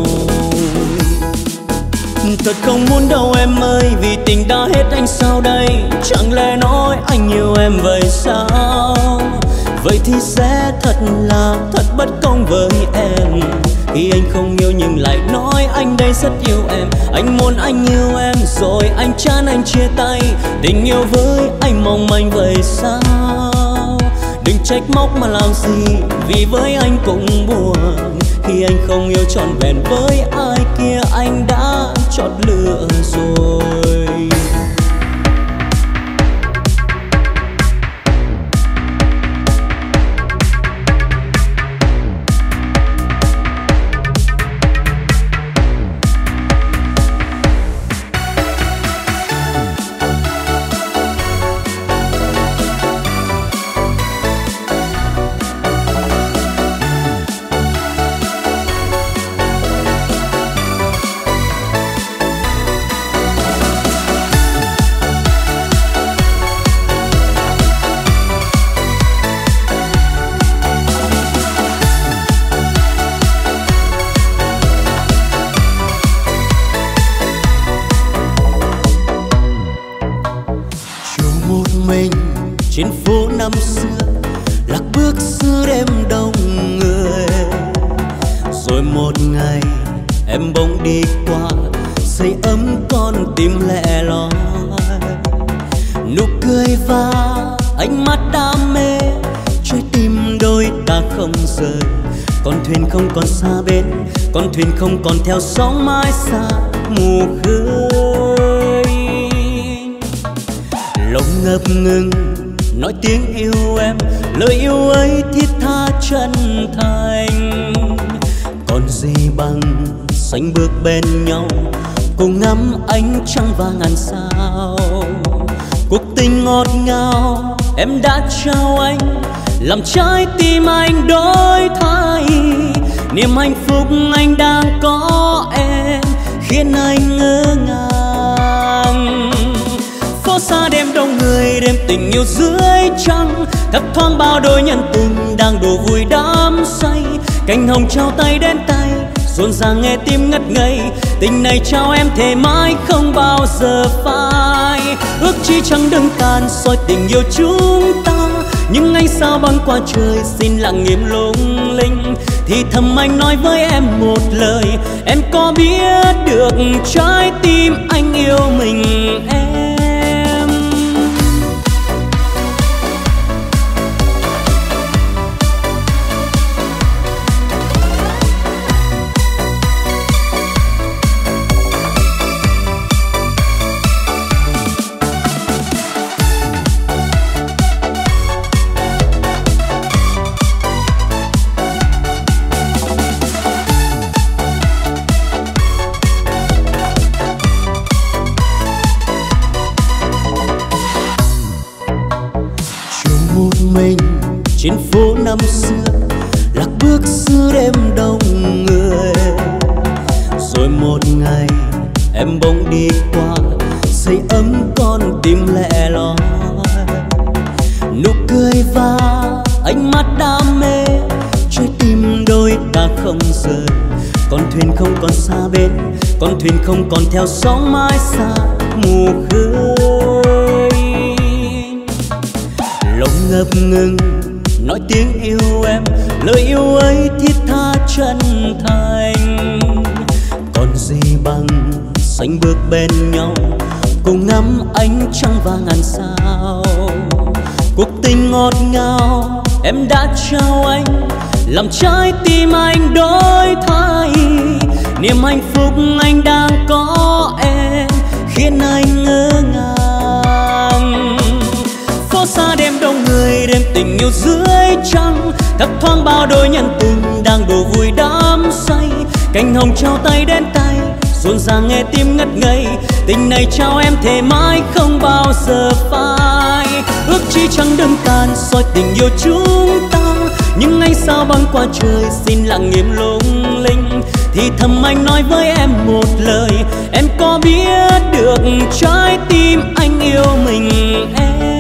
Thật không muốn đâu em ơi, vì tình đã hết anh sao đây? Chẳng lẽ nói anh yêu em vậy sao? Vậy thì sẽ thật bất công với em, khi anh không yêu nhưng lại nói anh đây rất yêu em. Anh muốn anh yêu em rồi anh chán anh chia tay, tình yêu với anh mong manh vậy sao? Đừng trách móc mà làm gì, vì với anh cũng buồn, khi anh không yêu trọn vẹn với ai kia anh đã chót lựa rồi. Trên phố năm xưa lạc bước giữa đêm đông người, rồi một ngày em bỗng đi qua sưởi ấm con tim lẻ loi. Nụ cười và ánh mắt đam mê, trái tim đôi ta không rời. Con thuyền không còn xa bên, con thuyền không còn theo sóng mãi xa mù khơi. Lòng ngập ngừng nói tiếng yêu em, lời yêu ấy thiết tha chân thành. Còn gì bằng sánh bước bên nhau, cùng ngắm ánh trăng và ngàn sao. Cuộc tình ngọt ngào em đã trao anh, làm trái tim anh đổi thay. Niềm hạnh phúc anh đang có em khiến anh ngỡ ngàng. Phố xa đêm đông người, đêm tình yêu dưới trăng, thấp thoáng bao đôi nhân tình đang đùa vui đắm say. Cành hồng trao tay đến tay, rộn ràng nghe tim ngất ngây. Tình này trao em thề mãi không bao giờ phai. Ước chi chẳng đừng tàn soi tình yêu chúng ta, nhưng anh sao băng qua trời xin lặng im lung linh. Thì thầm anh nói với em một lời, em có biết được trái tim anh yêu mình em. Trên phố năm xưa lạc bước giữa đêm đông người, rồi một ngày em bỗng đi qua sưởi ấm con tim lẻ loi. Nụ cười và ánh mắt đam mê, trái tim đôi ta không rời. Con thuyền không còn xa bên, con thuyền không còn theo sóng mãi xa mù khơi. Lòng ngập ngừng nói tiếng yêu em, lời yêu ấy thiết tha chân thành. Còn gì bằng sánh bước bên nhau, cùng ngắm ánh trăng và ngàn sao. Cuộc tình ngọt ngào em đã trao anh, làm trái tim anh đổi thay. Niềm hạnh phúc anh đang có em khiến anh ngỡ ngàng. Phố xa đêm đông người, đêm tình yêu dưới trăng, thấp thoáng bao đôi nhân tình đang đùa vui đắm say. Cành hồng trao tay đến tay, rộn ràng nghe tim ngất ngây. Tình này trao em thề mãi không bao giờ phai. Ước chi chẳng đừng tàn soi tình yêu chúng ta, nhưng anh sao băng qua trời xin lặng im lung linh.
thì thầm anh nói với em một lời. Em có biết được trái tim anh yêu mình em.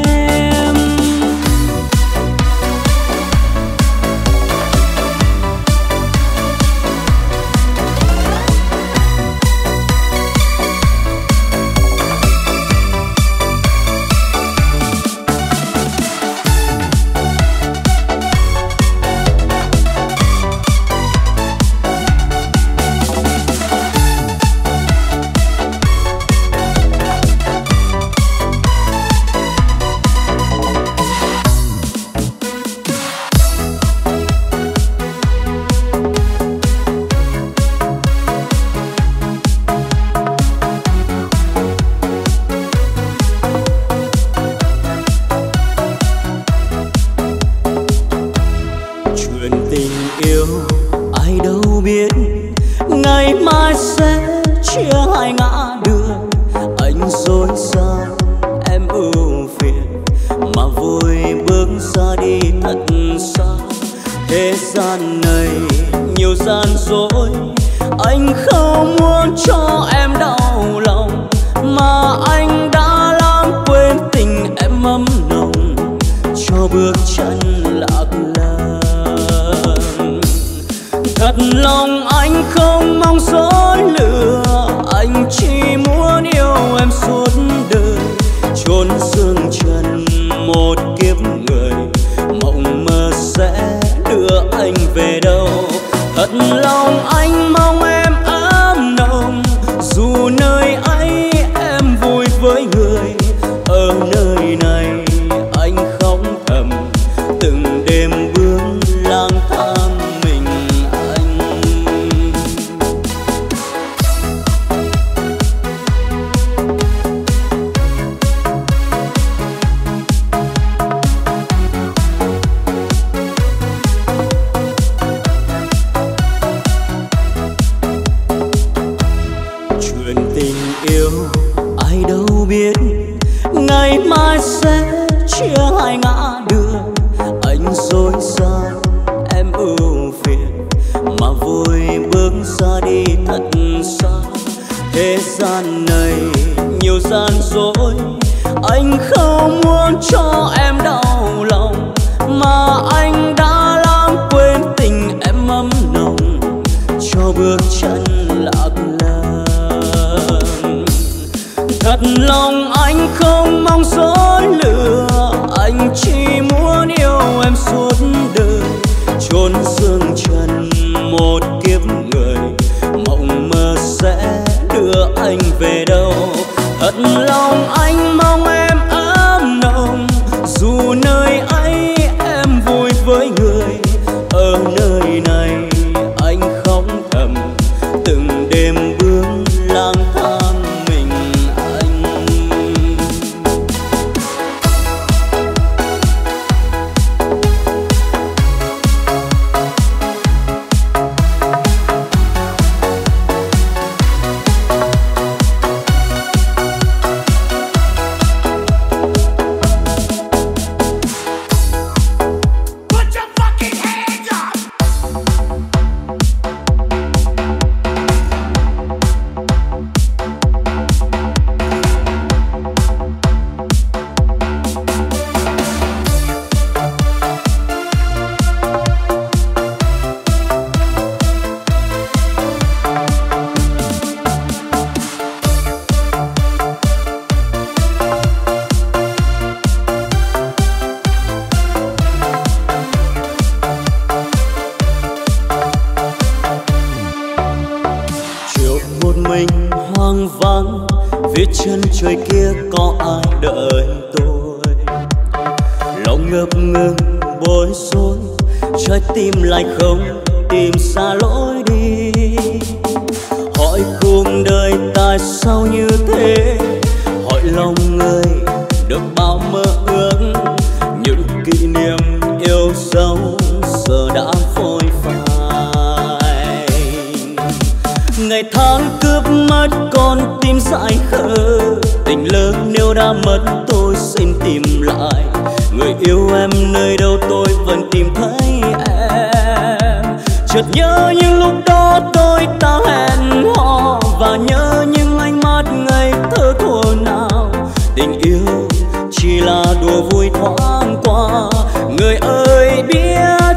Chợt nhớ những lúc đó đôi ta hẹn hò và nhớ những ánh mắt ngây thơ thuở nào. Tình yêu chỉ là đùa vui thoáng qua, người ơi biết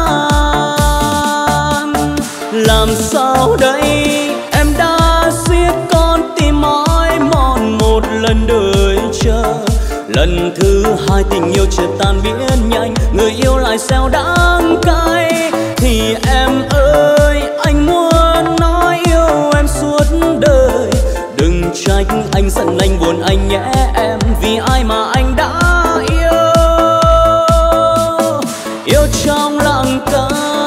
chăng làm sao đây. Em đã giết con tim mỏi mòn một lần đợi chờ, lần thứ hai tình yêu chợt tan biến nhanh, người yêu lại xeo đắng cay. Thì em ơi anh muốn nói yêu em suốt đời, đừng trách anh giận anh buồn anh nhé em, vì ai mà anh đã yêu trong lặng câm.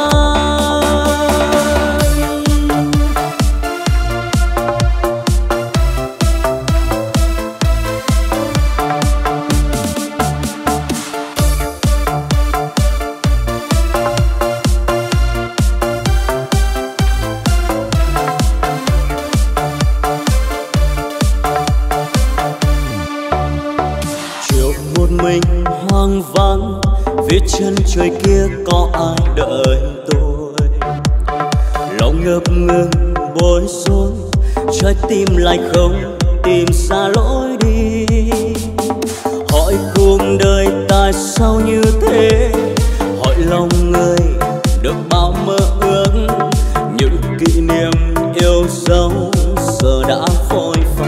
Hoang vắng phía chân trời kia có ai đợi tôi, lòng ngập ngừng bối rối, trái tim lại không tìm ra lối đi. Hỏi cuộc đời tại sao như thế, hỏi lòng người được bao mơ ước, những kỷ niệm yêu dấu giờ đã phôi phai.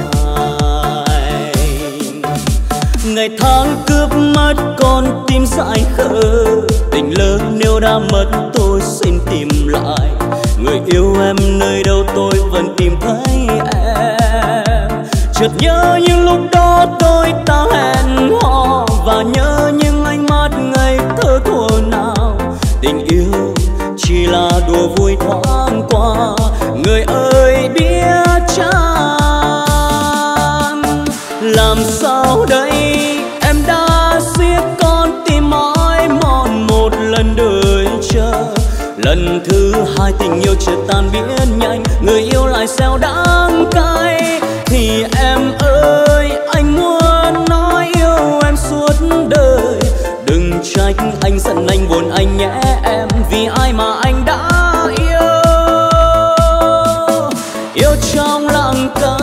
Ngày tháng cướp mất con tim dại khờ, tình lỡ nếu đã mất tôi xin tìm lại. Người yêu em nơi đâu tôi vẫn tìm thấy em. Chợt nhớ những lúc đó đôi ta hẹn hò và nhớ những ánh mắt ngây thơ thuở nào. Tình yêu chỉ là đùa vui thoáng qua, người ơi biết chăng làm sao đây. Em đã giết con tim mỏi mòn một lần đợi chờ, lần thứ hai tình yêu chợt tan biến nhanh, người yêu lại xeo đắng cay. Thì em ơi anh muốn nói yêu em suốt đời, đừng trách anh giận anh buồn anh nhé em, vì ai mà anh đã yêu trong lặng câm.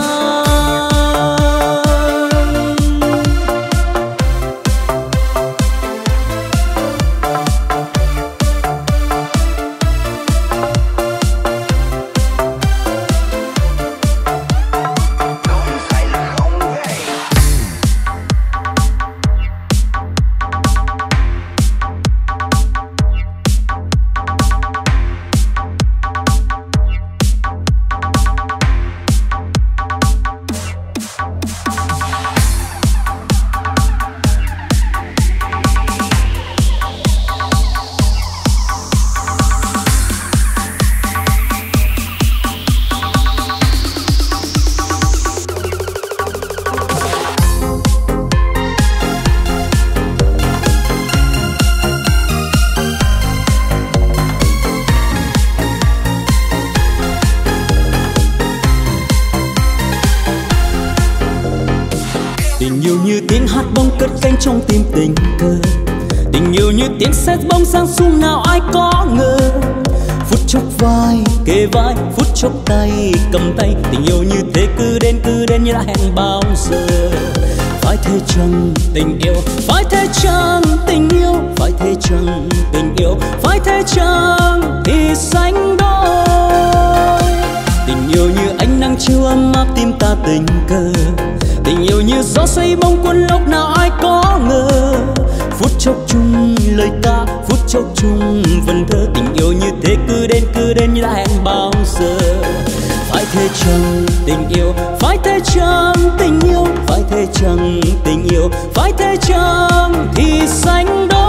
Canh trong tim tình cờ, tình yêu như tiếng sét bóng sang sung nào ai có ngờ. Phút chốc vai kề vai, phút chốc tay cầm tay, tình yêu như thế cứ đến như đã hẹn bao giờ. Phải thế chăng tình yêu, phải thế chăng tình yêu, phải thế chăng tình yêu, phải thế chăng thì sánh đôi. Tình yêu như ánh nắng chiều ấm áp tim ta tình cờ, tình yêu như gió xoay bóng cuốn lúc nào ai có ngờ. Phút chốc chung lời ca, phút chốc chung vần thơ, tình yêu như thế cứ đến như đã hẹn bao giờ. Phải thế chăng tình yêu, phải thế chăng tình yêu, phải thế chăng tình yêu, phải thế chăng thì sánh đôi.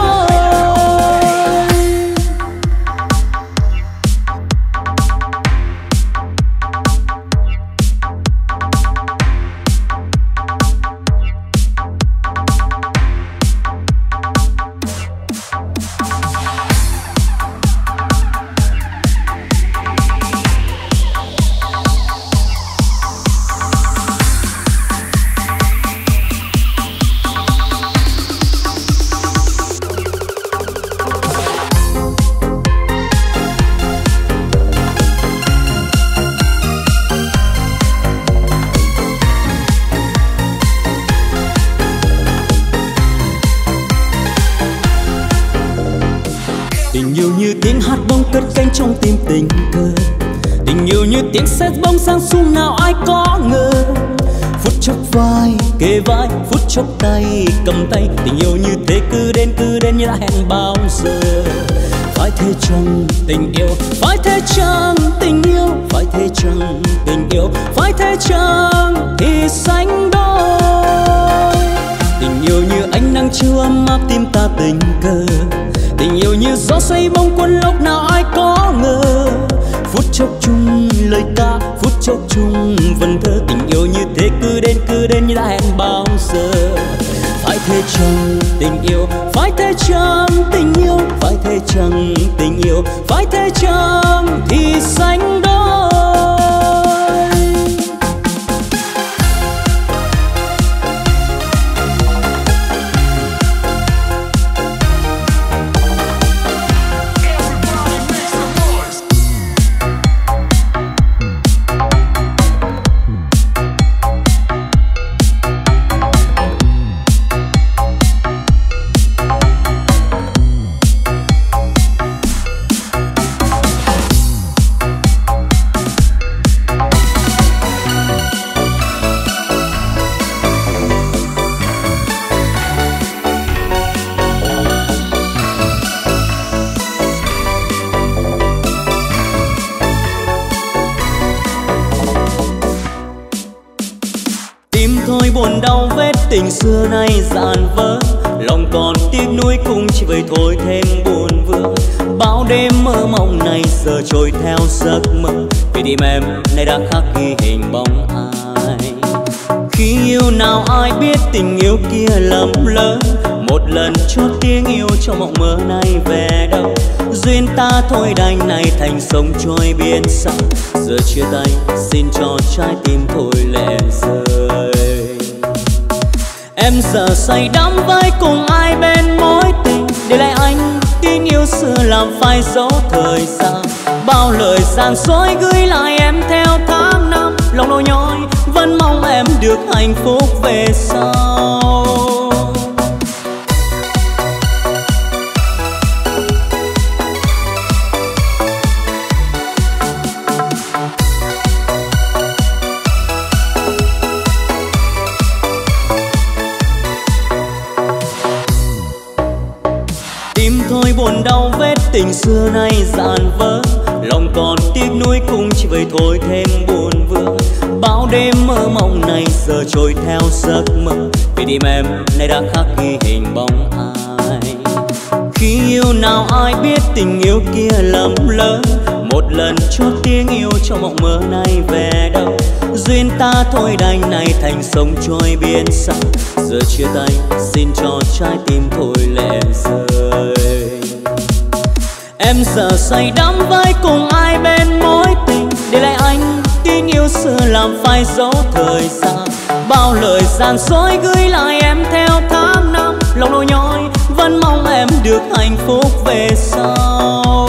Tình yêu như tiếng hát bông cất cánh trong tim tình cờ, tình yêu như tiếng sét bông sang sung nào ai có ngờ. Phút chốc vai kề vai, phút chốc tay cầm tay, tình yêu như thế cứ đến như đã hẹn bao giờ. Phải thế chăng tình yêu, phải thế chăng tình yêu, phải thế chăng tình yêu, phải thế chăng thì sánh đôi. Tình yêu như ánh nắng chiều ấm áp tim ta tình cờ, tình yêu như gió xoay bông cuốn lúc nào ai có ngờ. Phút chốc chung lời ca, phút chốc chung vần thơ, tình yêu như thế cứ đến như đã hẹn bao giờ. Phải thế chăng tình yêu, phải thế chăng tình yêu, phải thế chăng tình yêu, phải thế chăng thì sánh đôi. Buồn đau vết tình xưa nay dạn vỡ, lòng còn tiếc nuối cũng chỉ vậy thôi thêm buồn vương. Bao đêm mơ mộng này giờ trôi theo giấc mơ, vì tim em nay đã khắc ghi hình bóng ai. Khi yêu nào ai biết tình yêu kia lầm lỡ, một lần chót tiếng yêu cho mộng mơ này về đâu. Duyên ta thôi đành này thành sông trôi biển xa, giờ chia tay xin cho trái tim thôi lệ rơi. Em giờ say đắm với cùng ai bên mối tình, để lại anh tin yêu xưa làm phai dấu thời gian. Bao lời gian dối gửi lại em theo tháng năm, lòng nỗi nhói vẫn mong em được hạnh phúc về sau. Thôi buồn đau vết tình xưa nay dạn vỡ, lòng còn tiếc nuối cũng chỉ vậy thôi thêm buồn vương. Bao đêm mơ mộng này giờ trôi theo giấc mơ, vì tim em nay đã khắc ghi hình bóng ai. Khi yêu nào ai biết tình yêu kia lầm lỡ, một lần chót tiếng yêu cho mộng mơ này về đâu. Duyên ta thôi đành này thành sông trôi biển xa, giờ chia tay xin cho trái tim thôi lệ rơi. Em giờ say đắm với cùng ai bên mối tình, để lại anh tin yêu xưa làm phai dấu thời gian. Bao lời gian dối gửi lại em theo tháng năm, lòng nỗi nhói vẫn mong em được hạnh phúc về sau.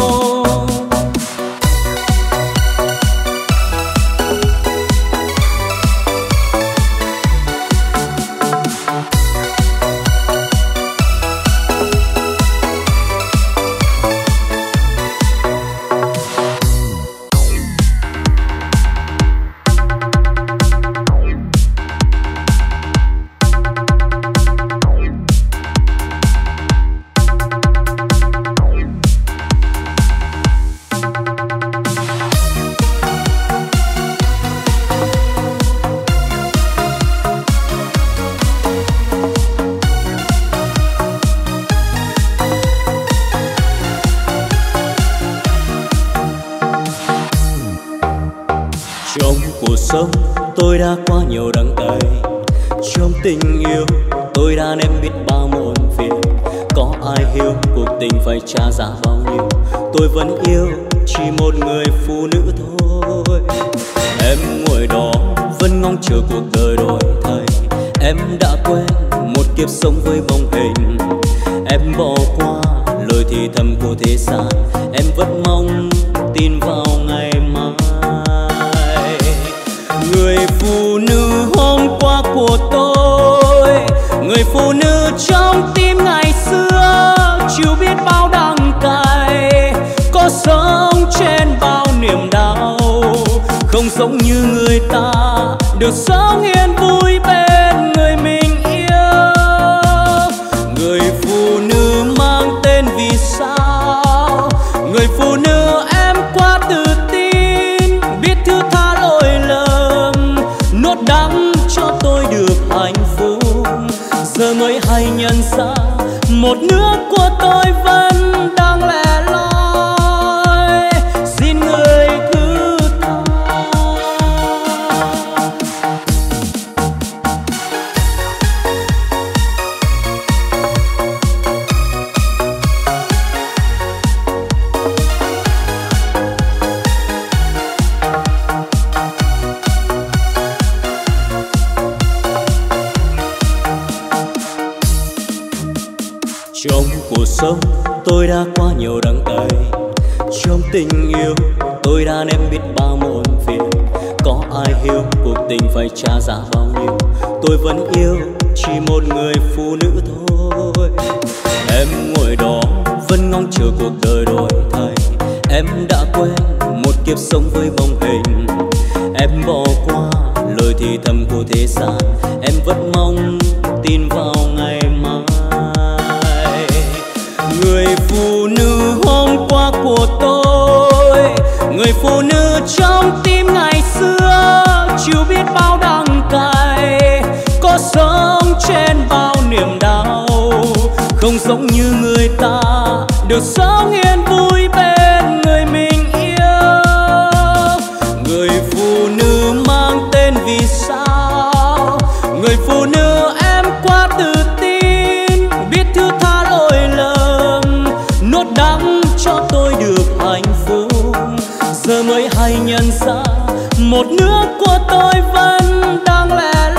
Tôi đã qua nhiều đắng cay, trong tình yêu tôi đã nếm biết bao muộn phiền. Có ai hiểu cuộc tình phải trả giá bao nhiêu, tôi vẫn yêu chỉ một người phụ nữ thôi. Em ngồi đó vẫn ngóng chờ cuộc đời đổi thay, em đã quen một kiếp sống với bóng hình. Em bỏ qua lời thì thầm của thế gian, em vẫn mong tin vào ngày mai. Người phụ nữ hôm qua của tôi, người phụ nữ trong tim ngày xưa, chưa biết bao đắng cay. giống như người ta, được sống yên vui bên người mình yêu. Người phụ nữ mang tên vì sao, người phụ nữ em quá tự tin, biết thứ tha lỗi lầm, nuốt đắng cho tôi được hạnh phúc. Giờ mới hay nhận ra một nước của tôi vẫn đang lẻ loi, xin người cứ tha. Trong cuộc sống tôi đã quá nhiều đắng cay, trong tình yêu tôi đã nếm biết bao muộn phiền. Có ai hiểu cuộc tình phải trả giá bao nhiêu, tôi vẫn yêu chỉ một người phụ nữ thôi. Em ngồi đó vẫn ngóng chờ cuộc đời đổi thay, em đã quen một kiếp sống với bóng hình. Em bỏ qua lời thì thầm của thế gian, em vẫn mong tin vào ngày mai. Người phụ nữ hôm qua của tôi, người phụ nữ trong tim ngày xưa, chịu biết bao đắng cay, có sống trên bao niềm đau. Không giống như người ta, được sống yên vui bên người mình yêu. Người phụ nữ mang tên vì sao, người phụ nữ em quá tự tin, biết thứ tha lỗi lầm, nuốt đắng cho tôi được hạnh phúc. Giờ mới hay nhận ra một nước của tôi vẫn đang lẻ